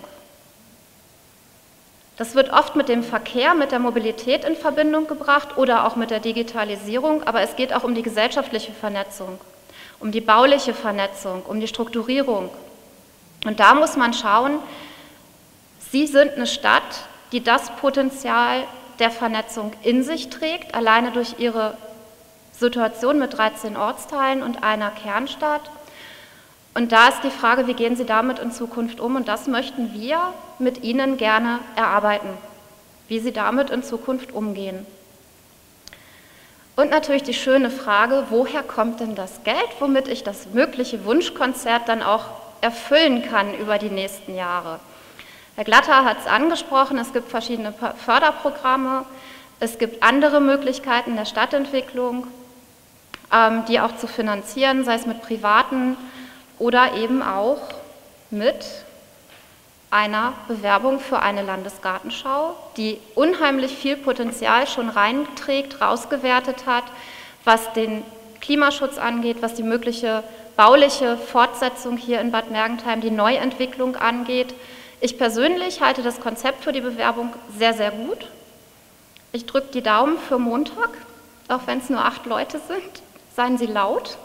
Das wird oft mit dem Verkehr, mit der Mobilität in Verbindung gebracht oder auch mit der Digitalisierung, aber es geht auch um die gesellschaftliche Vernetzung, um die bauliche Vernetzung, um die Strukturierung. Und da muss man schauen, Sie sind eine Stadt, die das Potenzial der Vernetzung in sich trägt, alleine durch ihre Situation mit 13 Ortsteilen und einer Kernstadt. Und da ist die Frage, wie gehen Sie damit in Zukunft um? Und das möchten wir mit Ihnen gerne erarbeiten, wie Sie damit in Zukunft umgehen. Und natürlich die schöne Frage, woher kommt denn das Geld, womit ich das mögliche Wunschkonzert dann auch erfüllen kann über die nächsten Jahre? Herr Glatter hat es angesprochen, es gibt verschiedene Förderprogramme, es gibt andere Möglichkeiten der Stadtentwicklung, die auch zu finanzieren, sei es mit privaten oder eben auch mit einer Bewerbung für eine Landesgartenschau, die unheimlich viel Potenzial schon reinträgt, rausgewertet hat, was den Klimaschutz angeht, was die mögliche bauliche Fortsetzung hier in Bad Mergentheim, die Neuentwicklung angeht. Ich persönlich halte das Konzept für die Bewerbung sehr, sehr gut. Ich drücke die Daumen für Montag, auch wenn es nur 8 Leute sind. Seien Sie laut.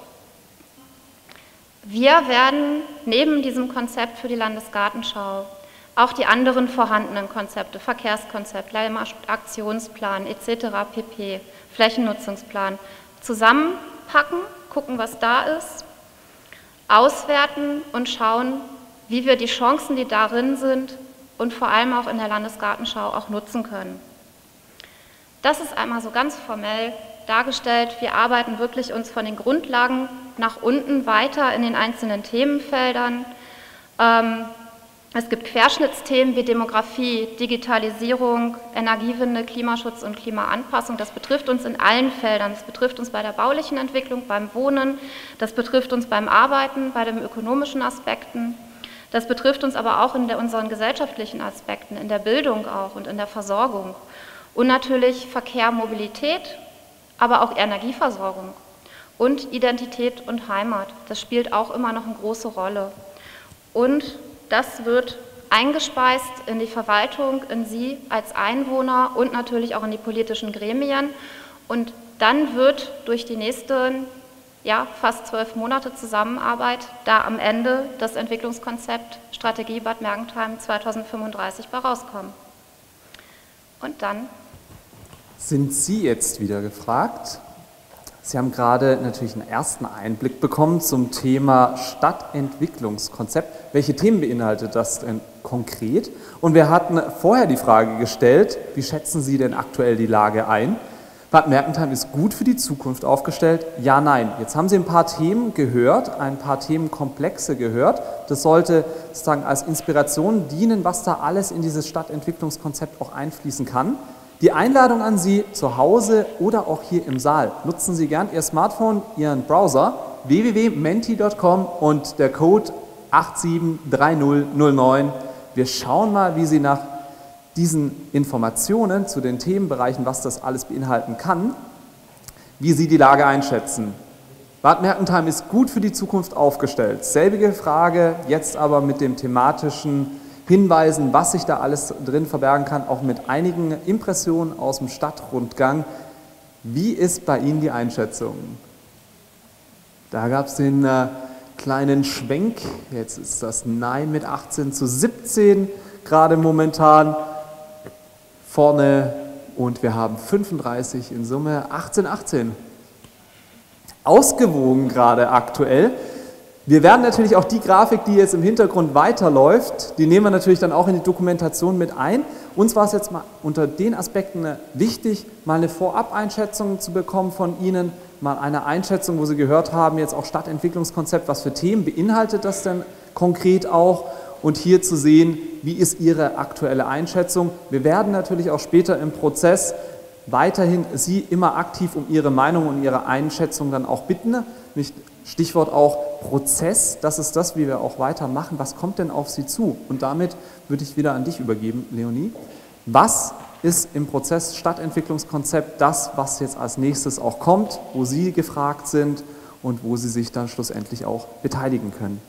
Wir werden neben diesem Konzept für die Landesgartenschau auch die anderen vorhandenen Konzepte, Verkehrskonzept, Aktionsplan etc. pp., Flächennutzungsplan, zusammenpacken, gucken, was da ist, auswerten und schauen, wie wir die Chancen, die darin sind und vor allem auch in der Landesgartenschau auch nutzen können. Das ist einmal so ganz formell dargestellt. Wir arbeiten wirklich uns von den Grundlagen nach unten weiter in den einzelnen Themenfeldern. Es gibt Querschnittsthemen wie Demografie, Digitalisierung, Energiewende, Klimaschutz und Klimaanpassung. Das betrifft uns in allen Feldern. Das betrifft uns bei der baulichen Entwicklung, beim Wohnen. Das betrifft uns beim Arbeiten, bei den ökonomischen Aspekten. Das betrifft uns aber auch in unseren gesellschaftlichen Aspekten, in der Bildung auch und in der Versorgung. Und natürlich Verkehr, Mobilität, aber auch Energieversorgung und Identität und Heimat. Das spielt auch immer noch eine große Rolle. Und das wird eingespeist in die Verwaltung, in Sie als Einwohner und natürlich auch in die politischen Gremien. Und dann wird durch die nächsten fast 12 Monate Zusammenarbeit da am Ende das Entwicklungskonzept Strategie Bad Mergentheim 2035 bei rauskommen. Und dann sind Sie jetzt wieder gefragt. Sie haben gerade natürlich einen ersten Einblick bekommen zum Thema Stadtentwicklungskonzept. Welche Themen beinhaltet das denn konkret? Und wir hatten vorher die Frage gestellt, wie schätzen Sie denn aktuell die Lage ein? Bad Mergentheim ist gut für die Zukunft aufgestellt? Ja, nein. Jetzt haben Sie ein paar Themen gehört, ein paar Themenkomplexe gehört. Das sollte sozusagen als Inspiration dienen, was da alles in dieses Stadtentwicklungskonzept auch einfließen kann. Die Einladung an Sie zu Hause oder auch hier im Saal. Nutzen Sie gern Ihr Smartphone, Ihren Browser www.menti.com und der Code 873009. Wir schauen mal, wie Sie nach diesen Informationen zu den Themenbereichen, was das alles beinhalten kann, wie Sie die Lage einschätzen. Bad Mergentheim ist gut für die Zukunft aufgestellt. Selbige Frage, jetzt aber mit dem thematischen Hinweisen, was sich da alles drin verbergen kann, auch mit einigen Impressionen aus dem Stadtrundgang. Wie ist bei Ihnen die Einschätzung? Da gab es den kleinen Schwenk. Jetzt ist das Nein mit 18:17 gerade momentan vorne und wir haben 35 in Summe, 18:18. Ausgewogen gerade aktuell. Wir werden natürlich auch die Grafik, die jetzt im Hintergrund weiterläuft, die nehmen wir natürlich dann auch in die Dokumentation mit ein. Uns war es jetzt mal unter den Aspekten wichtig, mal eine Vorab-Einschätzung zu bekommen von Ihnen, mal eine Einschätzung, wo Sie gehört haben, jetzt auch Stadtentwicklungskonzept, was für Themen beinhaltet das denn konkret auch? Und hier zu sehen, wie ist Ihre aktuelle Einschätzung. Wir werden natürlich auch später im Prozess weiterhin Sie immer aktiv um Ihre Meinung und Ihre Einschätzung dann auch bitten. Stichwort auch Prozess, das ist das, wie wir auch weitermachen. Was kommt denn auf Sie zu? Und damit würde ich wieder an dich übergeben, Leonie. Was ist im Prozess Stadtentwicklungskonzept das, was jetzt als nächstes auch kommt, wo Sie gefragt sind und wo Sie sich dann schlussendlich auch beteiligen können?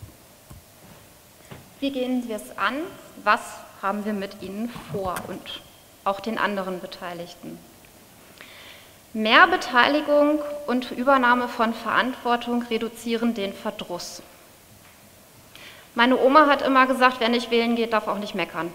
Wie gehen wir es an? Was haben wir mit Ihnen vor und auch den anderen Beteiligten? Mehr Beteiligung und Übernahme von Verantwortung reduzieren den Verdruss. Meine Oma hat immer gesagt, wer nicht wählen geht, darf auch nicht meckern.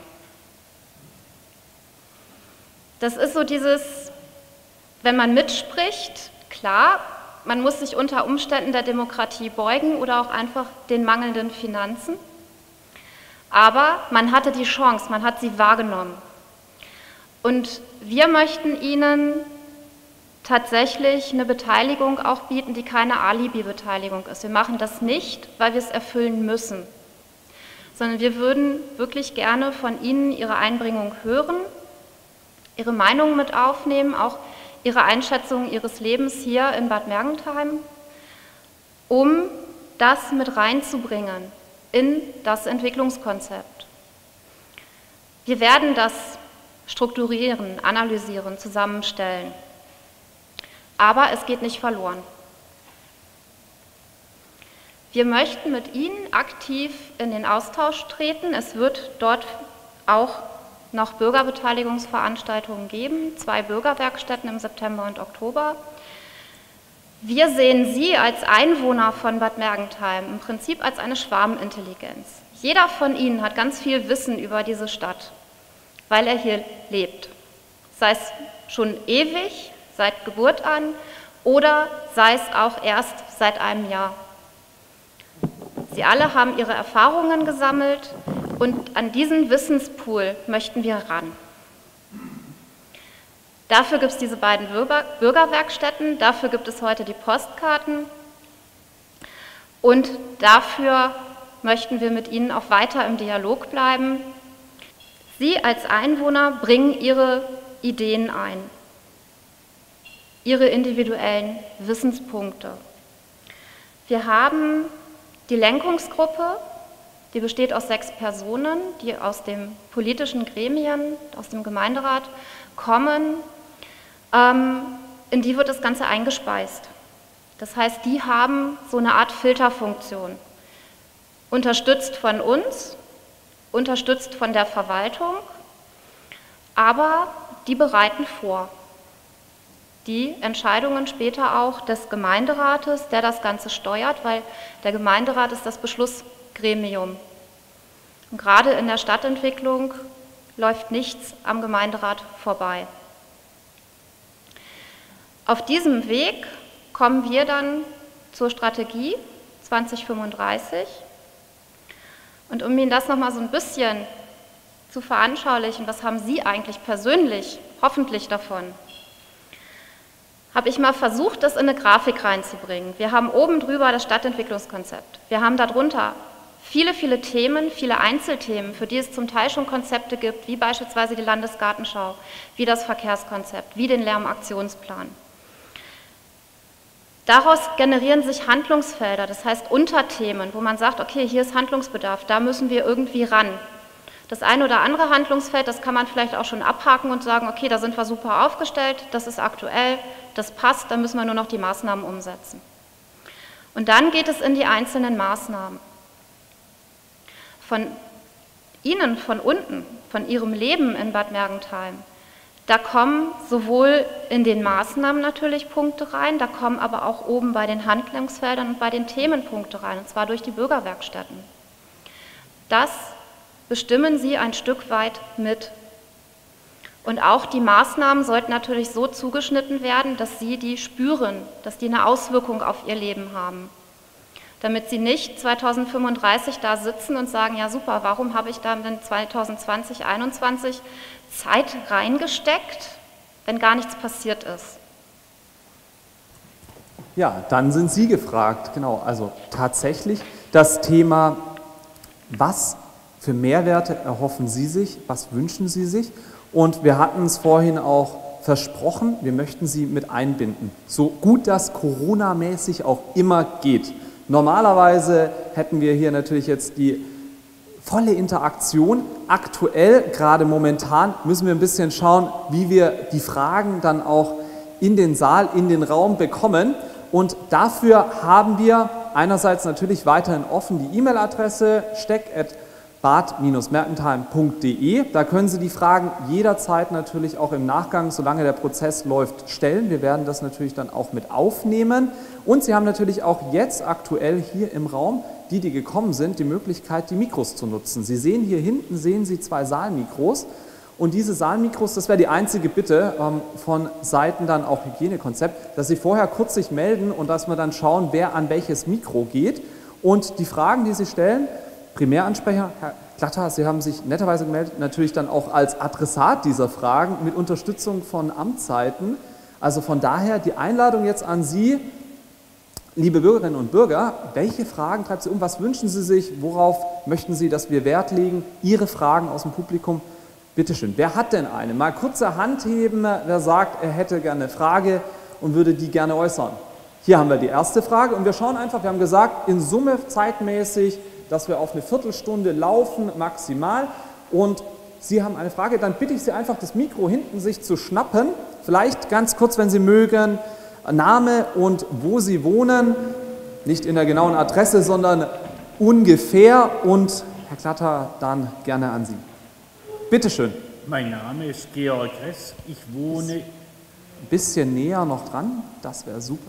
Das ist so dieses, wenn man mitspricht, klar, man muss sich unter Umständen der Demokratie beugen oder auch einfach den mangelnden Finanzen. Aber man hatte die Chance, man hat sie wahrgenommen. Und wir möchten Ihnen tatsächlich eine Beteiligung auch bieten, die keine Alibi-Beteiligung ist. Wir machen das nicht, weil wir es erfüllen müssen, sondern wir würden wirklich gerne von Ihnen Ihre Einbringung hören, Ihre Meinung mit aufnehmen, auch Ihre Einschätzung Ihres Lebens hier in Bad Mergentheim, um das mit reinzubringen in das Entwicklungskonzept. Wir werden das strukturieren, analysieren, zusammenstellen. Aber es geht nicht verloren. Wir möchten mit Ihnen aktiv in den Austausch treten. Es wird dort auch noch Bürgerbeteiligungsveranstaltungen geben, 2 Bürgerwerkstätten im September und Oktober. Wir sehen Sie als Einwohner von Bad Mergentheim im Prinzip als eine Schwarmintelligenz. Jeder von Ihnen hat ganz viel Wissen über diese Stadt, weil er hier lebt. Sei es schon ewig, seit Geburt an, oder sei es auch erst seit einem Jahr. Sie alle haben ihre Erfahrungen gesammelt und an diesen Wissenspool möchten wir ran. Dafür gibt es diese beiden Bürgerwerkstätten, dafür gibt es heute die Postkarten und dafür möchten wir mit Ihnen auch weiter im Dialog bleiben. Sie als Einwohner bringen Ihre Ideen ein, Ihre individuellen Wissenspunkte. Wir haben die Lenkungsgruppe, die besteht aus 6 Personen, die aus den politischen Gremien, aus dem Gemeinderat kommen, in die wird das Ganze eingespeist. Das heißt, die haben so eine Art Filterfunktion, unterstützt von uns, unterstützt von der Verwaltung, aber die bereiten vor. Die Entscheidungen später auch des Gemeinderates, der das Ganze steuert, weil der Gemeinderat ist das Beschlussgremium. Und gerade in der Stadtentwicklung läuft nichts am Gemeinderat vorbei. Auf diesem Weg kommen wir dann zur Strategie 2035. Und um Ihnen das nochmal so ein bisschen zu veranschaulichen, was haben Sie eigentlich persönlich hoffentlich davon, habe ich mal versucht, das in eine Grafik reinzubringen. Wir haben oben drüber das Stadtentwicklungskonzept. Wir haben darunter viele, viele Themen, viele Einzelthemen, für die es zum Teil schon Konzepte gibt, wie beispielsweise die Landesgartenschau, wie das Verkehrskonzept, wie den Lärmaktionsplan. Daraus generieren sich Handlungsfelder, das heißt Unterthemen, wo man sagt, okay, hier ist Handlungsbedarf, da müssen wir irgendwie ran. Das eine oder andere Handlungsfeld, das kann man vielleicht auch schon abhaken und sagen, okay, da sind wir super aufgestellt, das ist aktuell, das passt, da müssen wir nur noch die Maßnahmen umsetzen. Und dann geht es in die einzelnen Maßnahmen. Von Ihnen, von unten, von Ihrem Leben in Bad Mergentheim, da kommen sowohl in den Maßnahmen natürlich Punkte rein, da kommen aber auch oben bei den Handlungsfeldern und bei den Themen Punkte rein, und zwar durch die Bürgerwerkstätten. Das bestimmen Sie ein Stück weit mit. Und auch die Maßnahmen sollten natürlich so zugeschnitten werden, dass Sie die spüren, dass die eine Auswirkung auf Ihr Leben haben. Damit Sie nicht 2035 da sitzen und sagen, ja super, warum habe ich da in 2020, 2021 Zeit reingesteckt, wenn gar nichts passiert ist. Ja, dann sind Sie gefragt, genau, also tatsächlich das Thema, was für Mehrwerte erhoffen Sie sich, was wünschen Sie sich? Und wir hatten es vorhin auch versprochen, wir möchten Sie mit einbinden, so gut das Corona-mäßig auch immer geht. Normalerweise hätten wir hier natürlich jetzt die volle Interaktion. Aktuell, gerade momentan, müssen wir ein bisschen schauen, wie wir die Fragen dann auch in den Saal, in den Raum bekommen. Und dafür haben wir einerseits natürlich weiterhin offen die E-Mail-Adresse steck@bad-mergentheim.de. Da können Sie die Fragen jederzeit natürlich auch im Nachgang, solange der Prozess läuft, stellen. Wir werden das natürlich dann auch mit aufnehmen. Und Sie haben natürlich auch jetzt aktuell hier im Raum, die gekommen sind, die Möglichkeit, die Mikros zu nutzen. Sie sehen hier hinten, sehen Sie 2 Saalmikros. Und diese Saalmikros, das wäre die einzige Bitte von Seiten dann auch Hygienekonzept, dass Sie vorher kurz sich melden und dass wir dann schauen, wer an welches Mikro geht. Und die Fragen, die Sie stellen, Primäransprecher, Herr Glatter, Sie haben sich netterweise gemeldet, natürlich dann auch als Adressat dieser Fragen mit Unterstützung von Amtsseiten. Also von daher die Einladung jetzt an Sie, liebe Bürgerinnen und Bürger, welche Fragen treibt Sie um? Was wünschen Sie sich? Worauf möchten Sie, dass wir Wert legen? Ihre Fragen aus dem Publikum. Bitte schön. Wer hat denn eine? Mal kurze Hand heben, wer sagt, er hätte gerne eine Frage und würde die gerne äußern. Hier haben wir die erste Frage und wir schauen einfach, wir haben gesagt, in Summe zeitmäßig, dass wir auf eine Viertelstunde laufen, maximal. Und Sie haben eine Frage, dann bitte ich Sie einfach, das Mikro hinten sich zu schnappen. Vielleicht ganz kurz, wenn Sie mögen, Name und wo Sie wohnen, nicht in der genauen Adresse, sondern ungefähr. Und Herr Glatter, dann gerne an Sie. Bitte schön. Mein Name ist Georg Ress. Ich wohne... Ein bisschen näher noch dran, das wäre super.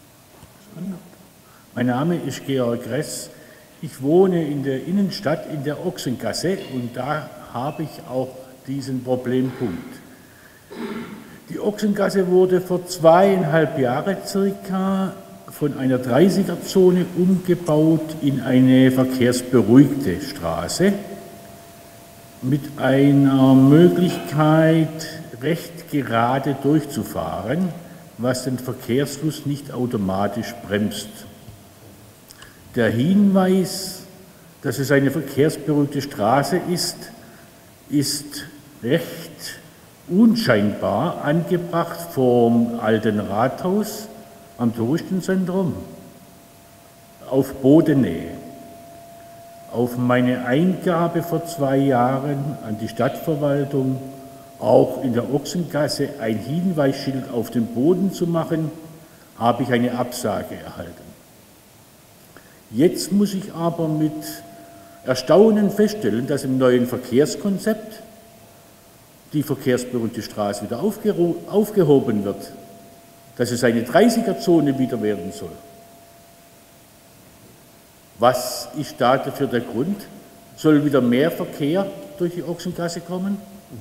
Mein Name ist Georg Ress. Ich wohne in der Innenstadt in der Ochsengasse und da habe ich auch diesen Problempunkt. Die Ochsengasse wurde vor 2,5 Jahren circa von einer 30er-Zone umgebaut in eine verkehrsberuhigte Straße mit einer Möglichkeit, recht gerade durchzufahren, was den Verkehrsfluss nicht automatisch bremst. Der Hinweis, dass es eine verkehrsberuhigte Straße ist, ist recht unscheinbar angebracht vom alten Rathaus am Touristenzentrum auf Bodennähe. Auf meine Eingabe vor 2 Jahren an die Stadtverwaltung auch in der Ochsengasse ein Hinweisschild auf dem Boden zu machen, habe ich eine Absage erhalten. Jetzt muss ich aber mit Erstaunen feststellen, dass im neuen Verkehrskonzept die verkehrsberuhigte Straße wieder aufgehoben wird, dass es eine 30er-Zone wieder werden soll. Was ist da dafür der Grund? Soll wieder mehr Verkehr durch die Ochsengasse kommen?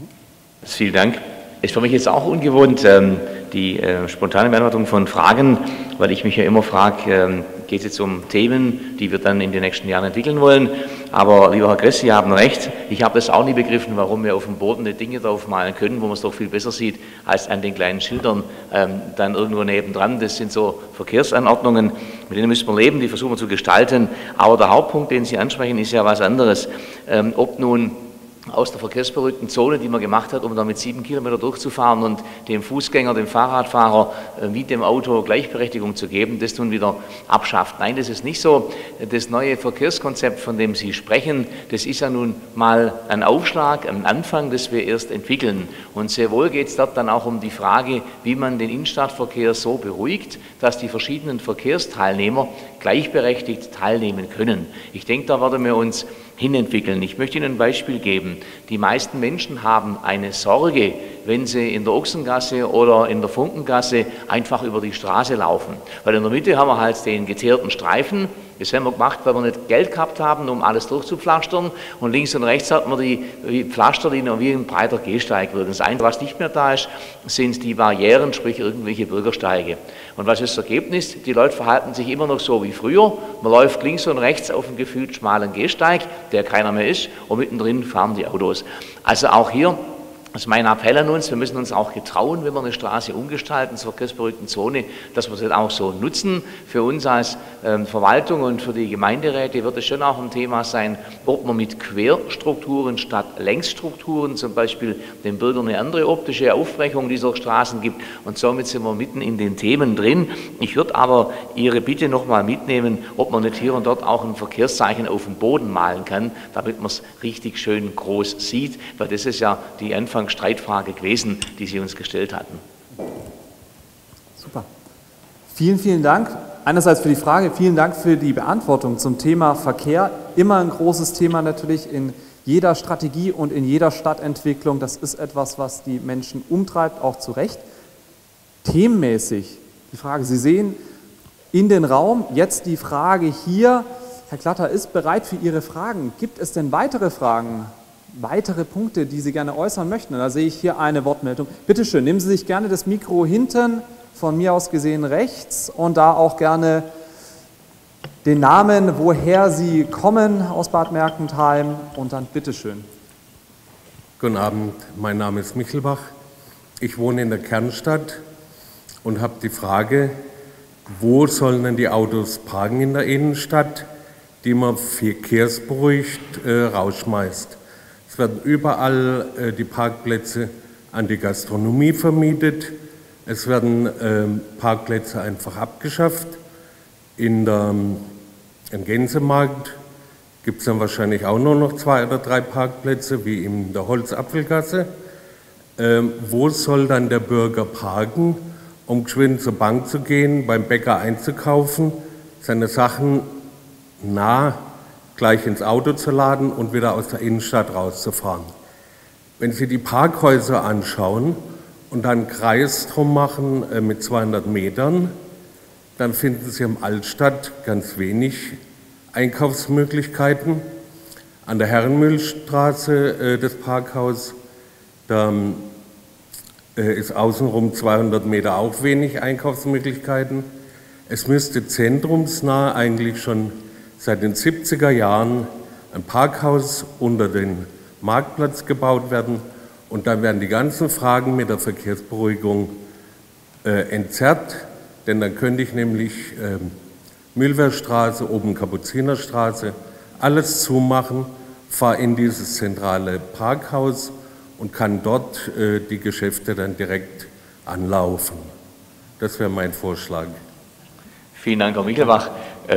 Vielen Dank. Ist für mich jetzt auch ungewohnt, die spontane Beantwortung von Fragen, weil ich mich ja immer frage, geht es jetzt um Themen, die wir dann in den nächsten Jahren entwickeln wollen. Aber lieber Herr Gress, Sie haben recht. Ich habe das auch nie begriffen, warum wir auf dem Boden die Dinge drauf malen können, wo man es doch viel besser sieht, als an den kleinen Schildern dann irgendwo nebendran. Das sind so Verkehrsanordnungen, mit denen müssen wir leben, die versuchen wir zu gestalten. Aber der Hauptpunkt, den Sie ansprechen, ist ja was anderes. Ob nun aus der verkehrsberuhigten Zone, die man gemacht hat, um da mit 7 Kilometer durchzufahren und dem Fußgänger, dem Fahrradfahrer wie dem Auto Gleichberechtigung zu geben, das nun wieder abschafft. Nein, das ist nicht so. Das neue Verkehrskonzept, von dem Sie sprechen, das ist ja nun mal ein Aufschlag, ein Anfang, das wir erst entwickeln. Und sehr wohl geht es dort dann auch um die Frage, wie man den Innenstadtverkehr so beruhigt, dass die verschiedenen Verkehrsteilnehmer gleichberechtigt teilnehmen können. Ich denke, da werden wir uns hinentwickeln. Ich möchte Ihnen ein Beispiel geben. Die meisten Menschen haben eine Sorge, wenn sie in der Ochsengasse oder in der Funkengasse einfach über die Straße laufen. Weil in der Mitte haben wir halt den geteerten Streifen. Das haben wir gemacht, weil wir nicht Geld gehabt haben, um alles durchzupflastern. Und links und rechts hat man die Pflaster, die noch wie ein breiter Gehsteig wirken. Das Einzige, was nicht mehr da ist, sind die Barrieren, sprich irgendwelche Bürgersteige. Und was ist das Ergebnis? Die Leute verhalten sich immer noch so wie früher. Man läuft links und rechts auf einem gefühlt schmalen Gehsteig, der keiner mehr ist, und mittendrin fahren die Autos. Also auch hier, das ist mein Appell an uns, wir müssen uns auch getrauen, wenn wir eine Straße umgestalten zur verkehrsberuhigten Zone, dass wir es auch so nutzen. Für uns als Verwaltung und für die Gemeinderäte wird es schon auch ein Thema sein, ob man mit Querstrukturen statt Längsstrukturen zum Beispiel den Bürgern eine andere optische Aufbrechung dieser Straßen gibt. Und somit sind wir mitten in den Themen drin. Ich würde aber Ihre Bitte nochmal mitnehmen, ob man nicht hier und dort auch ein Verkehrszeichen auf dem Boden malen kann, damit man es richtig schön groß sieht, weil das ist ja die Streitfrage gewesen, die Sie uns gestellt hatten. Super. Vielen, vielen Dank. Einerseits für die Frage, vielen Dank für die Beantwortung zum Thema Verkehr. Immer ein großes Thema natürlich in jeder Strategie und in jeder Stadtentwicklung. Das ist etwas, was die Menschen umtreibt, auch zu Recht. Themenmäßig die Frage, Sie sehen in den Raum jetzt die Frage hier. Herr Glatter ist bereit für Ihre Fragen. Gibt es denn weitere Fragen? Weitere Punkte, die Sie gerne äußern möchten? Da sehe ich hier eine Wortmeldung. Bitte schön, nehmen Sie sich gerne das Mikro hinten, von mir aus gesehen rechts, und da auch gerne den Namen, woher Sie kommen aus Bad Mergentheim, und dann bitte schön. Guten Abend, mein Name ist Michelbach. Ich wohne in der Kernstadt und habe die Frage, wo sollen denn die Autos parken in der Innenstadt, die man verkehrsberuhigt rausschmeißt? Es werden überall die Parkplätze an die Gastronomie vermietet. Es werden Parkplätze einfach abgeschafft. Im Gänsemarkt gibt es dann wahrscheinlich auch nur noch 2 oder 3 Parkplätze, wie in der Holzapfelgasse. Wo soll dann der Bürger parken, um geschwind zur Bank zu gehen, beim Bäcker einzukaufen, seine Sachen gleich ins Auto zu laden und wieder aus der Innenstadt rauszufahren? Wenn Sie die Parkhäuser anschauen und dann einen Kreis drum machen mit 200 Metern, dann finden Sie im Altstadt ganz wenig Einkaufsmöglichkeiten. An der Herrenmühlstraße das Parkhaus, da ist außenrum 200 Meter auch wenig Einkaufsmöglichkeiten. Es müsste zentrumsnah eigentlich schon seit den 70er Jahren ein Parkhaus unter den Marktplatz gebaut werden, und dann werden die ganzen Fragen mit der Verkehrsberuhigung entzerrt, denn dann könnte ich nämlich Mühlwehrstraße, oben Kapuzinerstraße, alles zumachen, fahre in dieses zentrale Parkhaus und kann dort die Geschäfte dann direkt anlaufen. Das wäre mein Vorschlag. Vielen Dank, Herr Michelbach.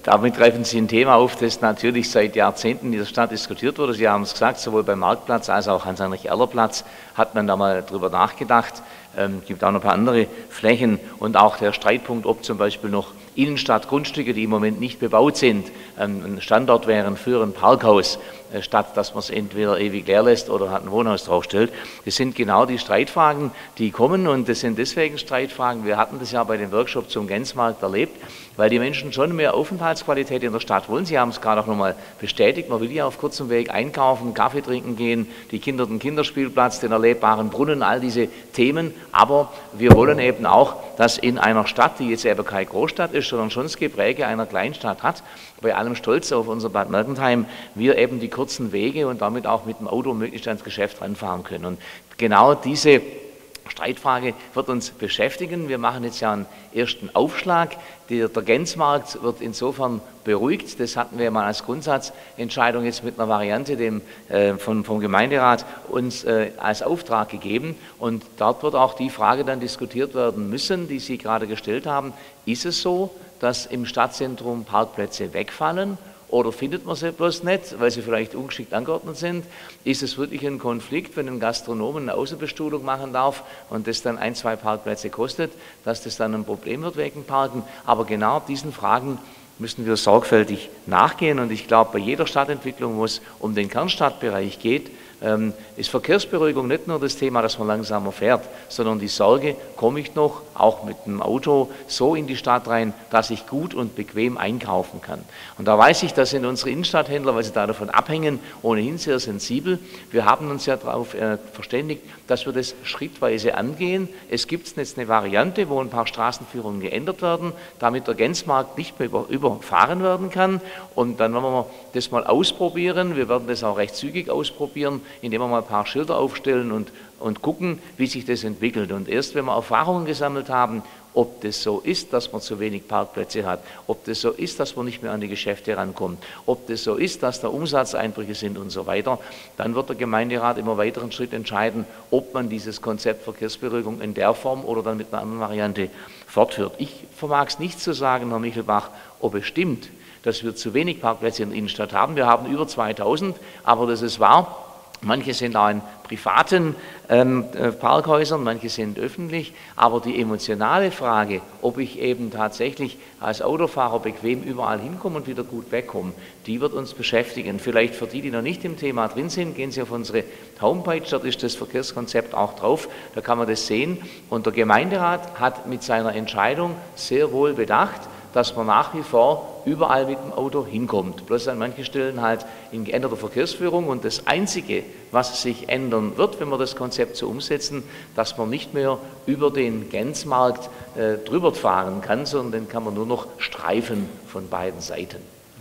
Damit greifen Sie ein Thema auf, das natürlich seit Jahrzehnten in dieser Stadt diskutiert wurde. Sie haben es gesagt, sowohl beim Marktplatz als auch Hans-Heinrich-Erler-Platz hat man da mal drüber nachgedacht. Gibt auch noch ein paar andere Flächen und auch der Streitpunkt, ob zum Beispiel noch Innenstadtgrundstücke, die im Moment nicht bebaut sind, ein Standort wären für ein Parkhaus, statt dass man es entweder ewig leer lässt oder hat ein Wohnhaus draufstellt. Das sind genau die Streitfragen, die kommen, und das sind deswegen Streitfragen. Wir hatten das ja bei dem Workshop zum Gänsemarkt erlebt, weil die Menschen schon mehr Aufenthaltsqualität in der Stadt wollen. Sie haben es gerade auch nochmal bestätigt, man will ja auf kurzem Weg einkaufen, Kaffee trinken gehen, die Kinder den Kinderspielplatz, den erlebbaren Brunnen, all diese Themen. Aber wir wollen eben auch, dass in einer Stadt, die jetzt eben keine Großstadt ist, sondern schon das Gepräge einer Kleinstadt hat, bei allem Stolz auf unser Bad Mergentheim, wir eben die kurzen Wege und damit auch mit dem Auto möglichst ans Geschäft ranfahren können. Und genau diese Streitfrage wird uns beschäftigen. Wir machen jetzt ja einen ersten Aufschlag. Der Gänsemarkt wird insofern beruhigt. Das hatten wir mal als Grundsatzentscheidung jetzt mit einer Variante vom Gemeinderat uns als Auftrag gegeben. Und dort wird auch die Frage dann diskutiert werden müssen, die Sie gerade gestellt haben. Ist es so, dass im Stadtzentrum Parkplätze wegfallen? Oder findet man sie bloß nicht, weil sie vielleicht ungeschickt angeordnet sind? Ist es wirklich ein Konflikt, wenn ein Gastronom eine Außenbestuhlung machen darf und das dann 1, 2 Parkplätze kostet, dass das dann ein Problem wird wegen Parken? Aber genau diesen Fragen müssen wir sorgfältig nachgehen. Und ich glaube, bei jeder Stadtentwicklung, wo es um den Kernstadtbereich geht, ist Verkehrsberuhigung nicht nur das Thema, dass man langsamer fährt, sondern die Sorge, komme ich noch, auch mit dem Auto, so in die Stadt rein, dass ich gut und bequem einkaufen kann. Und da weiß ich, das sind unsere Innenstadthändler, weil sie da davon abhängen, ohnehin sehr sensibel. Wir haben uns ja darauf verständigt, dass wir das schrittweise angehen. Es gibt jetzt eine Variante, wo ein paar Straßenführungen geändert werden, damit der Gänsemarkt nicht mehr überfahren werden kann. Und dann wollen wir das mal ausprobieren. Wir werden das auch recht zügig ausprobieren, indem wir mal ein paar Schilder aufstellen und gucken, wie sich das entwickelt. Und erst wenn wir Erfahrungen gesammelt haben, ob das so ist, dass man zu wenig Parkplätze hat, ob das so ist, dass man nicht mehr an die Geschäfte rankommt, ob das so ist, dass da Umsatzeinbrüche sind und so weiter, dann wird der Gemeinderat im weiteren Schritt entscheiden, ob man dieses Konzept Verkehrsberuhigung in der Form oder dann mit einer anderen Variante fortführt. Ich vermag es nicht zu sagen, Herr Michelbach, ob es stimmt, dass wir zu wenig Parkplätze in der Innenstadt haben. Wir haben über 2000, aber das ist wahr. Manche sind auch in privaten Parkhäusern, manche sind öffentlich, aber die emotionale Frage, ob ich eben tatsächlich als Autofahrer bequem überall hinkomme und wieder gut wegkomme, die wird uns beschäftigen. Vielleicht für die noch nicht im Thema drin sind, gehen Sie auf unsere Homepage, dort ist das Verkehrskonzept auch drauf, da kann man das sehen. Und der Gemeinderat hat mit seiner Entscheidung sehr wohl bedacht, dass man nach wie vor überall mit dem Auto hinkommt. Bloß an manchen Stellen halt in geänderter Verkehrsführung. Und das Einzige, was sich ändern wird, wenn wir das Konzept so umsetzen, dass man nicht mehr über den Gänsemarkt drüber fahren kann, sondern den kann man nur noch streifen von beiden Seiten.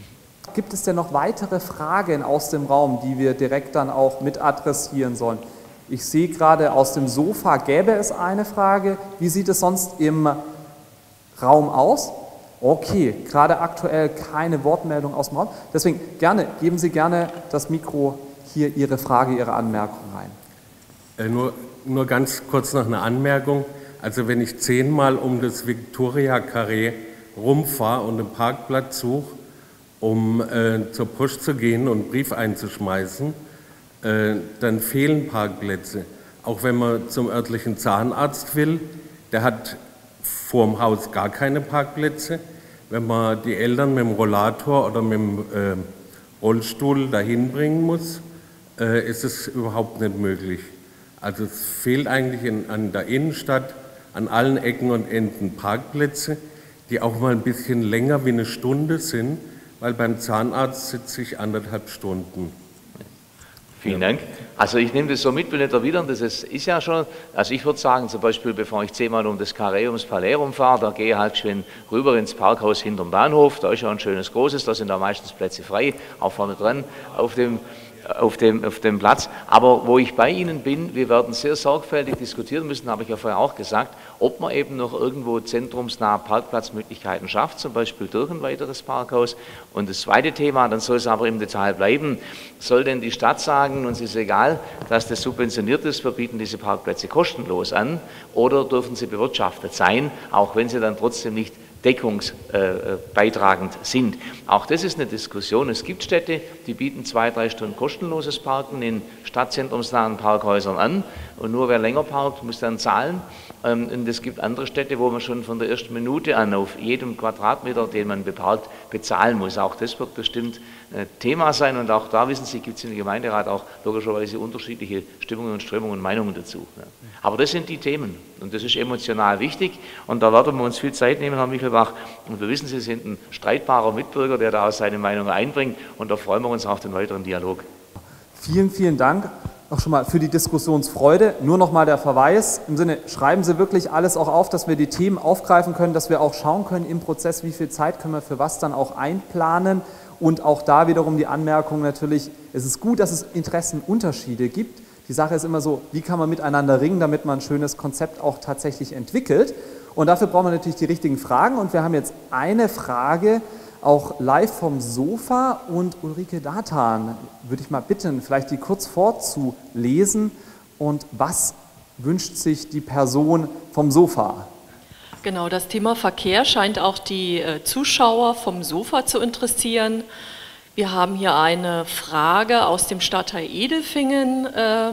Gibt es denn noch weitere Fragen aus dem Raum, die wir direkt dann auch mit adressieren sollen? Ich sehe gerade, aus dem Sofa gäbe es eine Frage. Wie sieht es sonst im Raum aus? Okay, gerade aktuell keine Wortmeldung aus dem Raum. Deswegen geben Sie gerne das Mikro hier Ihre Frage, Ihre Anmerkung rein. Nur ganz kurz noch eine Anmerkung. Also wenn ich 10-mal um das Victoria-Carré rumfahre und einen Parkplatz suche, um zur Post zu gehen und einen Brief einzuschmeißen, dann fehlen Parkplätze. Auch wenn man zum örtlichen Zahnarzt will, der hat vorm Haus gar keine Parkplätze. Wenn man die Eltern mit dem Rollator oder mit dem Rollstuhl dahin bringen muss, ist es überhaupt nicht möglich. Also es fehlt eigentlich an der Innenstadt an allen Ecken und Enden Parkplätze, die auch mal ein bisschen länger wie eine Stunde sind, weil beim Zahnarzt sitze ich 1,5 Stunden. Vielen Dank. Also ich nehme das so mit, will nicht erwidern, das ist ja schon, also ich würde sagen, zum Beispiel, bevor ich 10-mal um das Carré, ums Palais rumfahre, da gehe ich halt schön rüber ins Parkhaus hinterm Bahnhof, da ist ja ein schönes großes, da sind da meistens Plätze frei, auch vorne dran auf dem Platz. Aber wo ich bei Ihnen bin, wir werden sehr sorgfältig diskutieren müssen, habe ich ja vorher auch gesagt, ob man eben noch irgendwo zentrumsnahe Parkplatzmöglichkeiten schafft, zum Beispiel durch ein weiteres Parkhaus. Und das zweite Thema, dann soll es aber im Detail bleiben, soll denn die Stadt sagen, uns ist egal, dass das subventioniert ist, wir bieten diese Parkplätze kostenlos an, oder dürfen sie bewirtschaftet sein, auch wenn sie dann trotzdem nicht deckungsbeitragend sind. Auch das ist eine Diskussion. Es gibt Städte, die bieten 2-3 Stunden kostenloses Parken in stadtzentrumsnahen Parkhäusern an und nur wer länger parkt, muss dann zahlen. Und es gibt andere Städte, wo man schon von der ersten Minute an auf jedem Quadratmeter, den man beparkt, bezahlen muss. Auch das wird bestimmt Thema sein und auch da, wissen Sie, gibt es im Gemeinderat auch logischerweise unterschiedliche Stimmungen und Strömungen und Meinungen dazu. Aber das sind die Themen und das ist emotional wichtig und da werden wir uns viel Zeit nehmen, Herr Michelbach. Und wir wissen, Sie sind ein streitbarer Mitbürger, der da auch seine Meinung einbringt und da freuen wir uns auf den weiteren Dialog. Vielen, vielen Dank auch schon mal für die Diskussionsfreude. Nur noch mal der Verweis im Sinne, schreiben Sie wirklich alles auch auf, dass wir die Themen aufgreifen können, dass wir auch schauen können im Prozess, wie viel Zeit können wir für was dann auch einplanen. Und auch da wiederum die Anmerkung natürlich, es ist gut, dass es Interessenunterschiede gibt. Die Sache ist immer so, wie kann man miteinander ringen, damit man ein schönes Konzept auch tatsächlich entwickelt. Und dafür braucht man natürlich die richtigen Fragen. Und wir haben jetzt eine Frage, auch live vom Sofa. Und Ulrike Datan würde ich mal bitten, vielleicht die kurz vorzulesen. Und was wünscht sich die Person vom Sofa? Genau, das Thema Verkehr scheint auch die Zuschauer vom Sofa zu interessieren. Wir haben hier eine Frage aus dem Stadtteil Edelfingen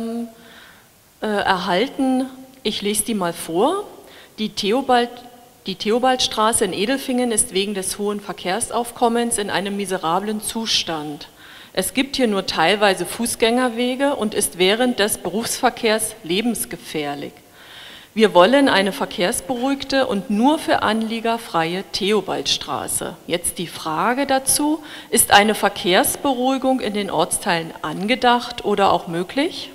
erhalten. Ich lese die mal vor. Die Theobaldstraße in Edelfingen ist wegen des hohen Verkehrsaufkommens in einem miserablen Zustand. Es gibt hier nur teilweise Fußgängerwege und ist während des Berufsverkehrs lebensgefährlich. Wir wollen eine verkehrsberuhigte und nur für Anlieger freie Theobaldstraße. Jetzt die Frage dazu, ist eine Verkehrsberuhigung in den Ortsteilen angedacht oder auch möglich?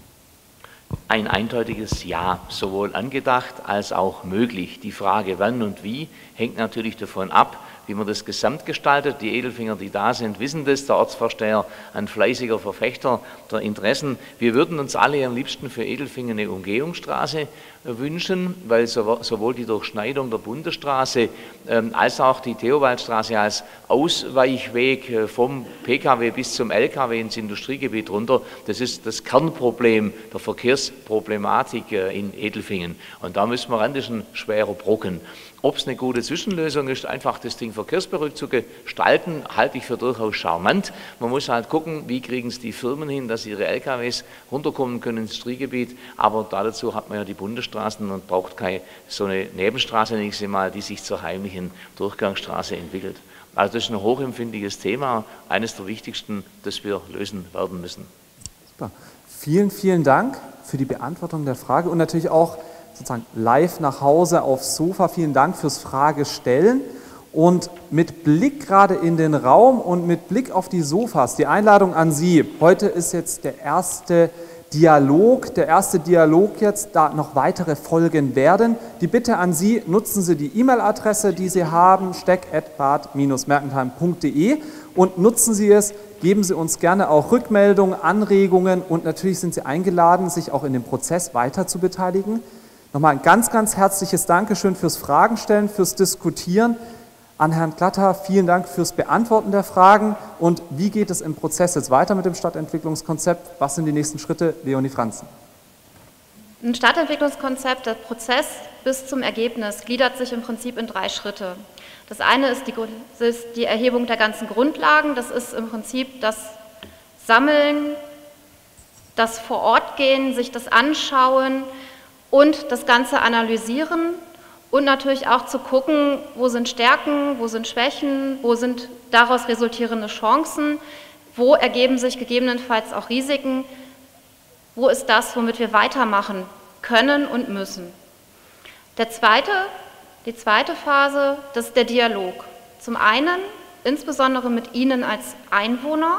Ein eindeutiges Ja, sowohl angedacht als auch möglich. Die Frage wann und wie hängt natürlich davon ab, wie man das gesamt gestaltet. Die Edelfinger, die da sind, wissen das, der Ortsvorsteher, ein fleißiger Verfechter der Interessen. Wir würden uns alle am liebsten für Edelfingen eine Umgehungsstraße wünschen, weil sowohl die Durchschneidung der Bundesstraße als auch die Theobaldstraße als Ausweichweg vom Pkw bis zum Lkw ins Industriegebiet runter, das ist das Kernproblem der Verkehrsproblematik in Edelfingen. Und da müssen wir ran, das ist ein schwerer Brocken. Ob es eine gute Zwischenlösung ist, einfach das Ding verkehrsberuhigt zu gestalten, halte ich für durchaus charmant. Man muss halt gucken, wie kriegen es die Firmen hin, dass ihre LKWs runterkommen können ins Industriegebiet. Aber dazu hat man ja die Bundesstraßen und braucht keine so eine Nebenstraße, nächstes Mal, die sich zur heimlichen Durchgangsstraße entwickelt. Also das ist ein hochempfindliches Thema, eines der wichtigsten, das wir lösen werden müssen. Super. Vielen, vielen Dank für die Beantwortung der Frage und natürlich auch sozusagen live nach Hause aufs Sofa. Vielen Dank fürs Fragestellen. Und mit Blick gerade in den Raum und mit Blick auf die Sofas, die Einladung an Sie. Heute ist jetzt der erste Dialog jetzt, da noch weitere folgen werden. Die Bitte an Sie, nutzen Sie die E-Mail-Adresse, die Sie haben, steck@bad-mergentheim.de und nutzen Sie es, geben Sie uns gerne auch Rückmeldungen, Anregungen und natürlich sind Sie eingeladen, sich auch in dem Prozess weiter zu beteiligen. Nochmal ein ganz, ganz herzliches Dankeschön fürs Fragenstellen, fürs Diskutieren. An Herrn Glatter, vielen Dank fürs Beantworten der Fragen. Und wie geht es im Prozess jetzt weiter mit dem Stadtentwicklungskonzept? Was sind die nächsten Schritte? Leonie Franzen. Ein Stadtentwicklungskonzept, der Prozess bis zum Ergebnis, gliedert sich im Prinzip in 3 Schritte. Das eine ist die Erhebung der ganzen Grundlagen. Das ist im Prinzip das Sammeln, das Vor-Ort-Gehen, sich das Anschauen, und das Ganze analysieren und natürlich auch zu gucken, wo sind Stärken, wo sind Schwächen, wo sind daraus resultierende Chancen, wo ergeben sich gegebenenfalls auch Risiken, wo ist das, womit wir weitermachen können und müssen. Die zweite Phase, das ist der Dialog. Zum einen insbesondere mit Ihnen als Einwohner,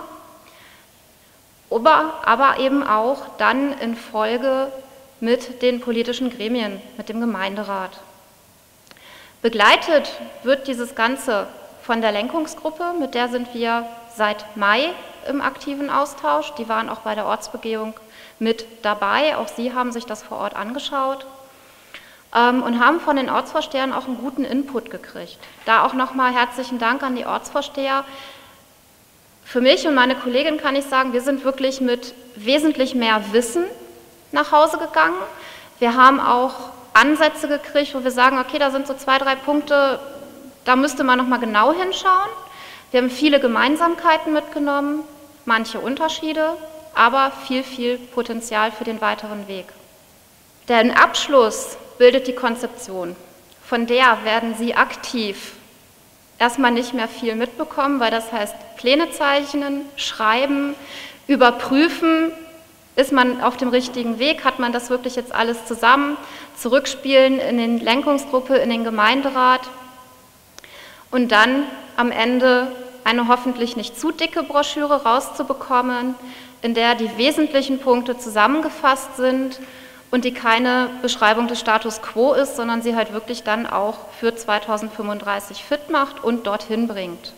aber eben auch dann in Folge mit den politischen Gremien, mit dem Gemeinderat. Begleitet wird dieses Ganze von der Lenkungsgruppe, mit der sind wir seit Mai im aktiven Austausch. Die waren auch bei der Ortsbegehung mit dabei. Auch sie haben sich das vor Ort angeschaut und haben von den Ortsvorstehern auch einen guten Input gekriegt. Da auch nochmal herzlichen Dank an die Ortsvorsteher. Für mich und meine Kollegin kann ich sagen, wir sind wirklich mit wesentlich mehr Wissen nach Hause gegangen. Wir haben auch Ansätze gekriegt, wo wir sagen, okay, da sind so 2, 3 Punkte, Da müsste man noch mal genau hinschauen. Wir haben viele Gemeinsamkeiten mitgenommen, manche Unterschiede, aber viel Potenzial für den weiteren Weg. Den Abschluss bildet die Konzeption. Von der werden Sie aktiv erstmal nicht mehr viel mitbekommen, weil das heißt Pläne zeichnen, schreiben, überprüfen, ist man auf dem richtigen Weg, hat man das wirklich jetzt alles zusammen, zurückspielen in den Lenkungsgruppe, in den Gemeinderat und dann am Ende eine hoffentlich nicht zu dicke Broschüre rauszubekommen, in der die wesentlichen Punkte zusammengefasst sind und die keine Beschreibung des Status quo ist, sondern sie halt wirklich dann auch für 2035 fit macht und dorthin bringt.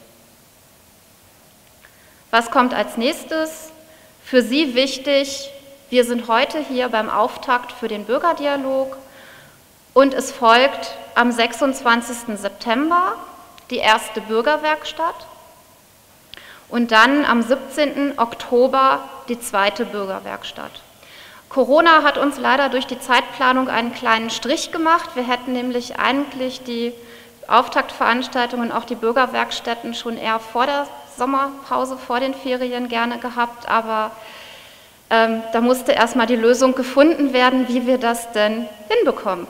Was kommt als nächstes? Für Sie wichtig, wir sind heute hier beim Auftakt für den Bürgerdialog und es folgt am 26. September die erste Bürgerwerkstatt und dann am 17. Oktober die zweite Bürgerwerkstatt. Corona hat uns leider durch die Zeitplanung einen kleinen Strich gemacht. Wir hätten nämlich eigentlich die Auftaktveranstaltungen, auch die Bürgerwerkstätten schon eher vor der Sommerpause, vor den Ferien gerne gehabt, aber da musste erstmal die Lösung gefunden werden, wie wir das denn hinbekommen.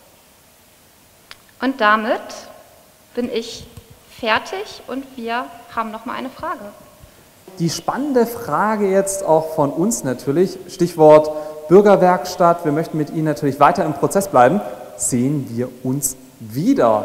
Und damit bin ich fertig und wir haben noch mal eine Frage. Die spannende Frage jetzt auch von uns natürlich, Stichwort Bürgerwerkstatt, wir möchten mit Ihnen natürlich weiter im Prozess bleiben. Sehen wir uns wieder?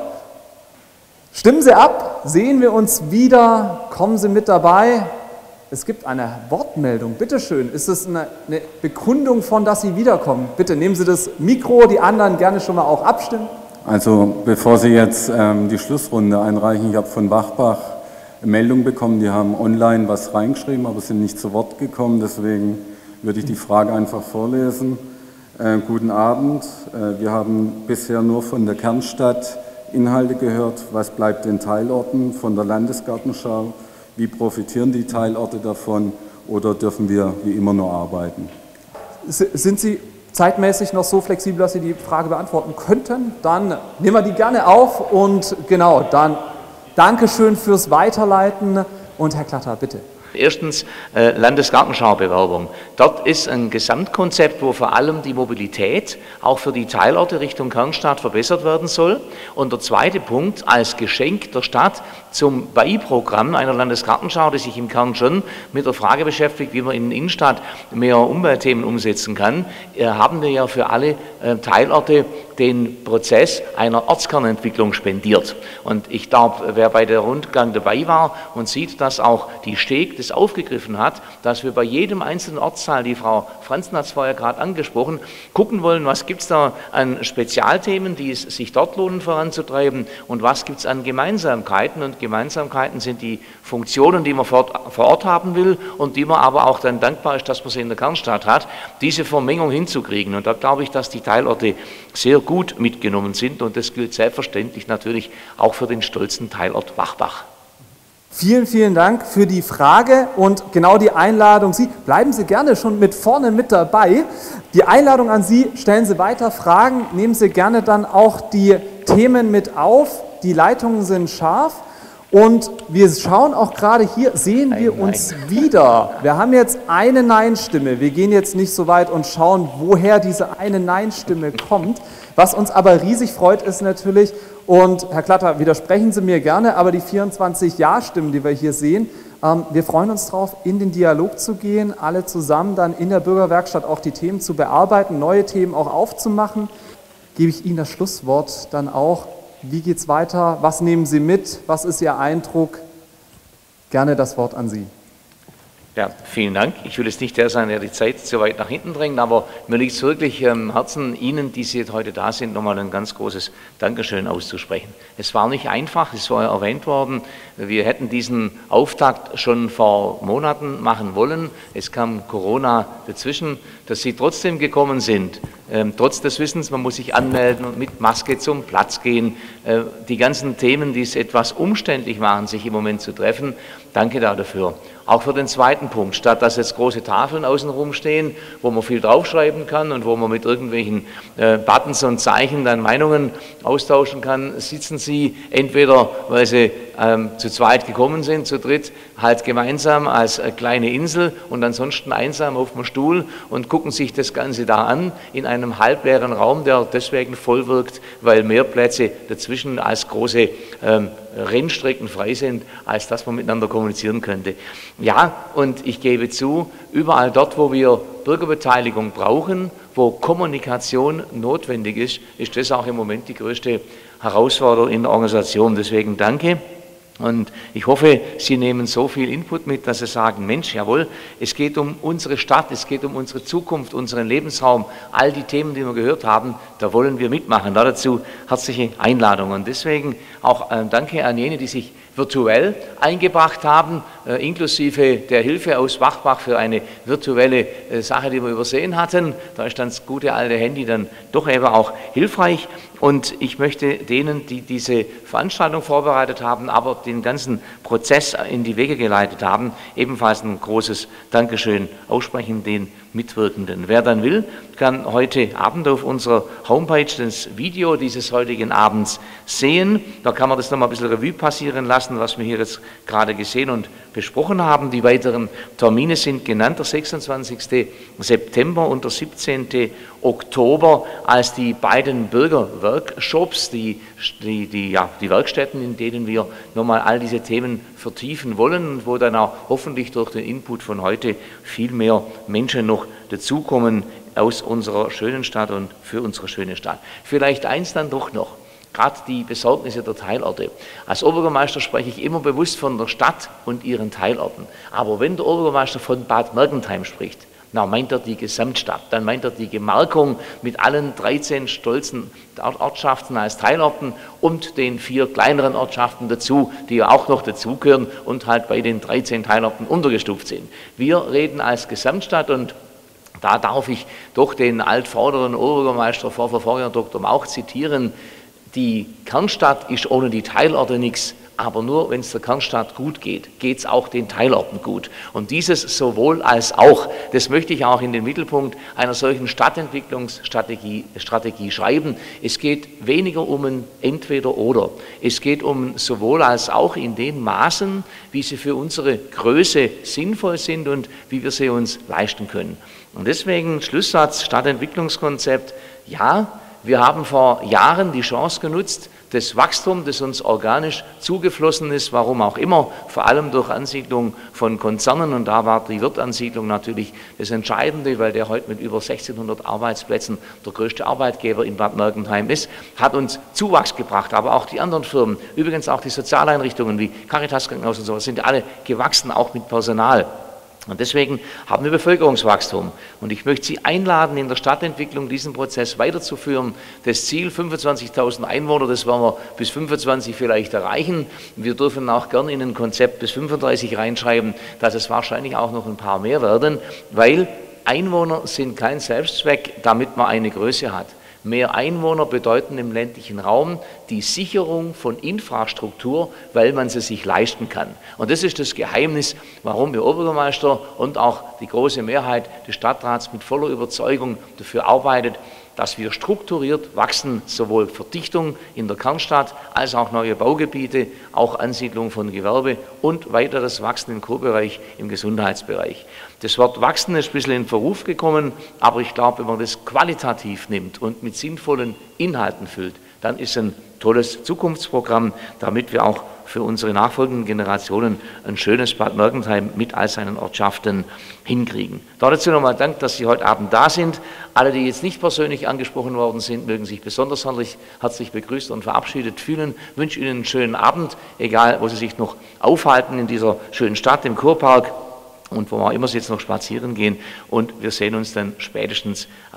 Stimmen Sie ab, sehen wir uns wieder, kommen Sie mit dabei. Es gibt eine Wortmeldung, bitteschön. Ist es eine Bekundung von, dass Sie wiederkommen? Bitte nehmen Sie das Mikro, die anderen gerne schon mal auch abstimmen. Also bevor Sie jetzt die Schlussrunde einreichen, ich habe von Wachbach eine Meldung bekommen, die haben online was reingeschrieben, aber sind nicht zu Wort gekommen, deswegen würde ich die Frage einfach vorlesen. Guten Abend, wir haben bisher nur von der Kernstadt Inhalte gehört, was bleibt den Teilorten von der Landesgartenschau, wie profitieren die Teilorte davon oder dürfen wir wie immer nur arbeiten? Sind Sie zeitmäßig noch so flexibel, dass Sie die Frage beantworten könnten? Dann nehmen wir die gerne auf und genau, dann Dankeschön fürs Weiterleiten und Herr Klatter, bitte. Erstens Landesgartenschau-Bewerbung. Dort ist ein Gesamtkonzept, wo vor allem die Mobilität auch für die Teilorte Richtung Kernstadt verbessert werden soll. Und der zweite Punkt, als Geschenk der Stadt zum Beiprogramm einer Landesgartenschau, das sich im Kern schon mit der Frage beschäftigt, wie man in der Innenstadt mehr Umweltthemen umsetzen kann, haben wir ja für alle Teilorte den Prozess einer Ortskernentwicklung spendiert. Und ich glaube, wer bei der Rundgang dabei war und sieht, dass auch die Steg das aufgegriffen hat, dass wir bei jedem einzelnen Ortsteil, die Frau Franzen hat es vorher gerade angesprochen, gucken wollen, was gibt es da an Spezialthemen, die es sich dort lohnen voranzutreiben und was gibt es an Gemeinsamkeiten. Und Gemeinsamkeiten sind die Funktionen, die man vor Ort haben will und die man aber auch dann dankbar ist, dass man sie in der Kernstadt hat, diese Vermengung hinzukriegen. Und da glaube ich, dass die Teilorte sehr gut mitgenommen sind und das gilt selbstverständlich natürlich auch für den stolzen Teilort Wachbach. Vielen, vielen Dank für die Frage und genau die Einladung. Sie bleiben Sie gerne schon mit vorne mit dabei. Die Einladung an Sie, stellen Sie weiter Fragen, nehmen Sie gerne dann auch die Themen mit auf. Die Leitungen sind scharf und wir schauen auch gerade hier, sehen wir uns wieder. Wir haben jetzt eine Nein-Stimme. Wir gehen jetzt nicht so weit und schauen, woher diese eine Nein-Stimme kommt. Was uns aber riesig freut, ist natürlich, und Herr Klatter, widersprechen Sie mir gerne, aber die 24 Ja-Stimmen, die wir hier sehen, wir freuen uns darauf, in den Dialog zu gehen, alle zusammen dann in der Bürgerwerkstatt auch die Themen zu bearbeiten, neue Themen auch aufzumachen. Gebe ich Ihnen das Schlusswort dann auch. Wie geht es weiter? Was nehmen Sie mit? Was ist Ihr Eindruck? Gerne das Wort an Sie. Ja, vielen Dank. Ich will jetzt nicht der sein, der die Zeit so weit nach hinten drängt, aber mir liegt es wirklich am Herzen, Ihnen, die Sie heute da sind, nochmal ein ganz großes Dankeschön auszusprechen. Es war nicht einfach, es war erwähnt worden, wir hätten diesen Auftakt schon vor Monaten machen wollen. Es kam Corona dazwischen, dass Sie trotzdem gekommen sind, trotz des Wissens, man muss sich anmelden und mit Maske zum Platz gehen. Die ganzen Themen, die es etwas umständlich machen, sich im Moment zu treffen, danke dafür. Auch für den zweiten Datenpunkt. Statt dass jetzt große Tafeln außenrum stehen, wo man viel draufschreiben kann und wo man mit irgendwelchen Buttons und Zeichen dann Meinungen austauschen kann, sitzen Sie entweder, weil Sie zu zweit gekommen sind, zu dritt, halt gemeinsam als kleine Insel und ansonsten einsam auf dem Stuhl und gucken sich das Ganze da an, in einem halbleeren Raum, der deswegen voll wirkt, weil mehr Plätze dazwischen als große Rennstrecken frei sind, als dass man miteinander kommunizieren könnte. Ja, und ich gebe zu, überall dort, wo wir Bürgerbeteiligung brauchen, wo Kommunikation notwendig ist, ist das auch im Moment die größte Herausforderung in der Organisation. Deswegen danke. Und ich hoffe, Sie nehmen so viel Input mit, dass Sie sagen, Mensch, jawohl, es geht um unsere Stadt, es geht um unsere Zukunft, unseren Lebensraum, all die Themen, die wir gehört haben, da wollen wir mitmachen. Dazu herzliche Einladung. Und deswegen auch danke an jene, die sich virtuell eingebracht haben, inklusive der Hilfe aus Wachbach für eine virtuelle Sache, die wir übersehen hatten. Da ist dann das gute alte Handy dann doch eben auch hilfreich. Und ich möchte denen, die diese Veranstaltung vorbereitet haben, aber den ganzen Prozess in die Wege geleitet haben, ebenfalls ein großes Dankeschön aussprechen, den Mitwirkenden. Wer dann will, kann heute Abend auf unserer Homepage das Video dieses heutigen Abends sehen. Da kann man das nochmal ein bisschen Revue passieren lassen, was wir hier jetzt gerade gesehen und besprochen haben. Die weiteren Termine sind genannt, der 26. September und der 17. Oktober als die beiden Bürgerworkshops, die Werkstätten, in denen wir nochmal all diese Themen vertiefen wollen und wo dann auch hoffentlich durch den Input von heute viel mehr Menschen noch dazukommen aus unserer schönen Stadt und für unsere schöne Stadt. Vielleicht eins dann doch noch. Gerade die Besorgnisse der Teilorte. Als Oberbürgermeister spreche ich immer bewusst von der Stadt und ihren Teilorten. Aber wenn der Oberbürgermeister von Bad Mergentheim spricht, dann meint er die Gesamtstadt, dann meint er die Gemarkung mit allen 13 stolzen Ortschaften als Teilorten und den 4 kleineren Ortschaften dazu, die ja auch noch dazugehören und halt bei den 13 Teilorten untergestuft sind. Wir reden als Gesamtstadt und da darf ich doch den altvorderen Oberbürgermeister Vorgänger Dr. Mauch zitieren. Die Kernstadt ist ohne die Teilorte nichts, aber nur wenn es der Kernstadt gut geht, geht es auch den Teilorten gut. Und dieses sowohl als auch, das möchte ich auch in den Mittelpunkt einer solchen Stadtentwicklungsstrategie schreiben. Es geht weniger um ein Entweder-Oder. Es geht um sowohl als auch in den Maßen, wie sie für unsere Größe sinnvoll sind und wie wir sie uns leisten können. Und deswegen Schlusssatz, Stadtentwicklungskonzept, ja, wir haben vor Jahren die Chance genutzt, das Wachstum, das uns organisch zugeflossen ist, warum auch immer, vor allem durch Ansiedlung von Konzernen, und da war die Wirtansiedlung natürlich das Entscheidende, weil der heute mit über 1600 Arbeitsplätzen der größte Arbeitgeber in Bad Mergentheim ist, hat uns Zuwachs gebracht, aber auch die anderen Firmen, übrigens auch die Sozialeinrichtungen wie Caritas Krankenhaus und so, sind alle gewachsen, auch mit Personal. Und deswegen haben wir Bevölkerungswachstum. Und ich möchte Sie einladen, in der Stadtentwicklung diesen Prozess weiterzuführen. Das Ziel 25.000 Einwohner, das wollen wir bis 25 vielleicht erreichen. Wir dürfen auch gern in ein Konzept bis 35 reinschreiben, dass es wahrscheinlich auch noch ein paar mehr werden, weil Einwohner sind kein Selbstzweck, damit man eine Größe hat. Mehr Einwohner bedeuten im ländlichen Raum die Sicherung von Infrastruktur, weil man sie sich leisten kann. Und das ist das Geheimnis, warum der Oberbürgermeister und auch die große Mehrheit des Stadtrats mit voller Überzeugung dafür arbeitet, dass wir strukturiert wachsen, sowohl Verdichtung in der Kernstadt als auch neue Baugebiete, auch Ansiedlung von Gewerbe und weiteres Wachsen im Kurbereich, im Gesundheitsbereich. Das Wort Wachsen ist ein bisschen in Verruf gekommen, aber ich glaube, wenn man das qualitativ nimmt und mit sinnvollen Inhalten füllt, dann ist ein tolles Zukunftsprogramm, damit wir auch für unsere nachfolgenden Generationen ein schönes Bad Mergentheim mit all seinen Ortschaften hinkriegen. Dazu nochmal Dank, dass Sie heute Abend da sind. Alle, die jetzt nicht persönlich angesprochen worden sind, mögen sich besonders herzlich begrüßt und verabschiedet fühlen. Ich wünsche Ihnen einen schönen Abend, egal wo Sie sich noch aufhalten in dieser schönen Stadt, im Kurpark. Und wo wir immer jetzt noch spazieren gehen, und wir sehen uns dann spätestens am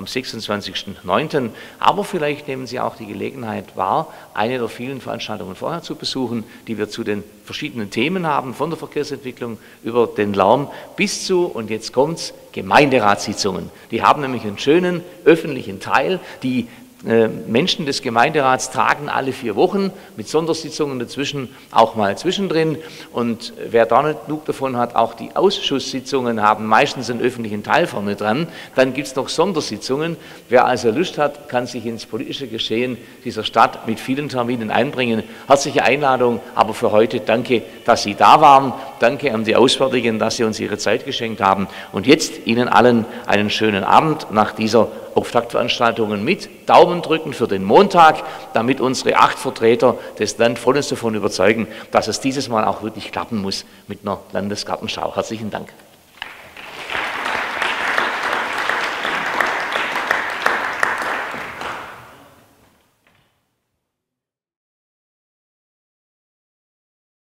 26.09. Aber vielleicht nehmen Sie auch die Gelegenheit wahr, eine der vielen Veranstaltungen vorher zu besuchen, die wir zu den verschiedenen Themen haben, von der Verkehrsentwicklung über den Lärm bis zu, und jetzt kommt's, Gemeinderatssitzungen. Die haben nämlich einen schönen öffentlichen Teil, die Menschen des Gemeinderats tagen alle 4 Wochen mit Sondersitzungen dazwischen, auch mal zwischendrin. Und wer da nicht genug davon hat, auch die Ausschusssitzungen haben meistens einen öffentlichen Teil vorne dran. Dann gibt es noch Sondersitzungen. Wer also Lust hat, kann sich ins politische Geschehen dieser Stadt mit vielen Terminen einbringen. Herzliche Einladung, aber für heute danke, dass Sie da waren. Danke an die Auswärtigen, dass Sie uns Ihre Zeit geschenkt haben. Und jetzt Ihnen allen einen schönen Abend nach dieser Auftaktveranstaltungen mit Daumen drücken für den Montag, damit unsere 8 Vertreter das Land vollends davon überzeugen, dass es dieses Mal auch wirklich klappen muss mit einer Landesgartenschau. Herzlichen Dank.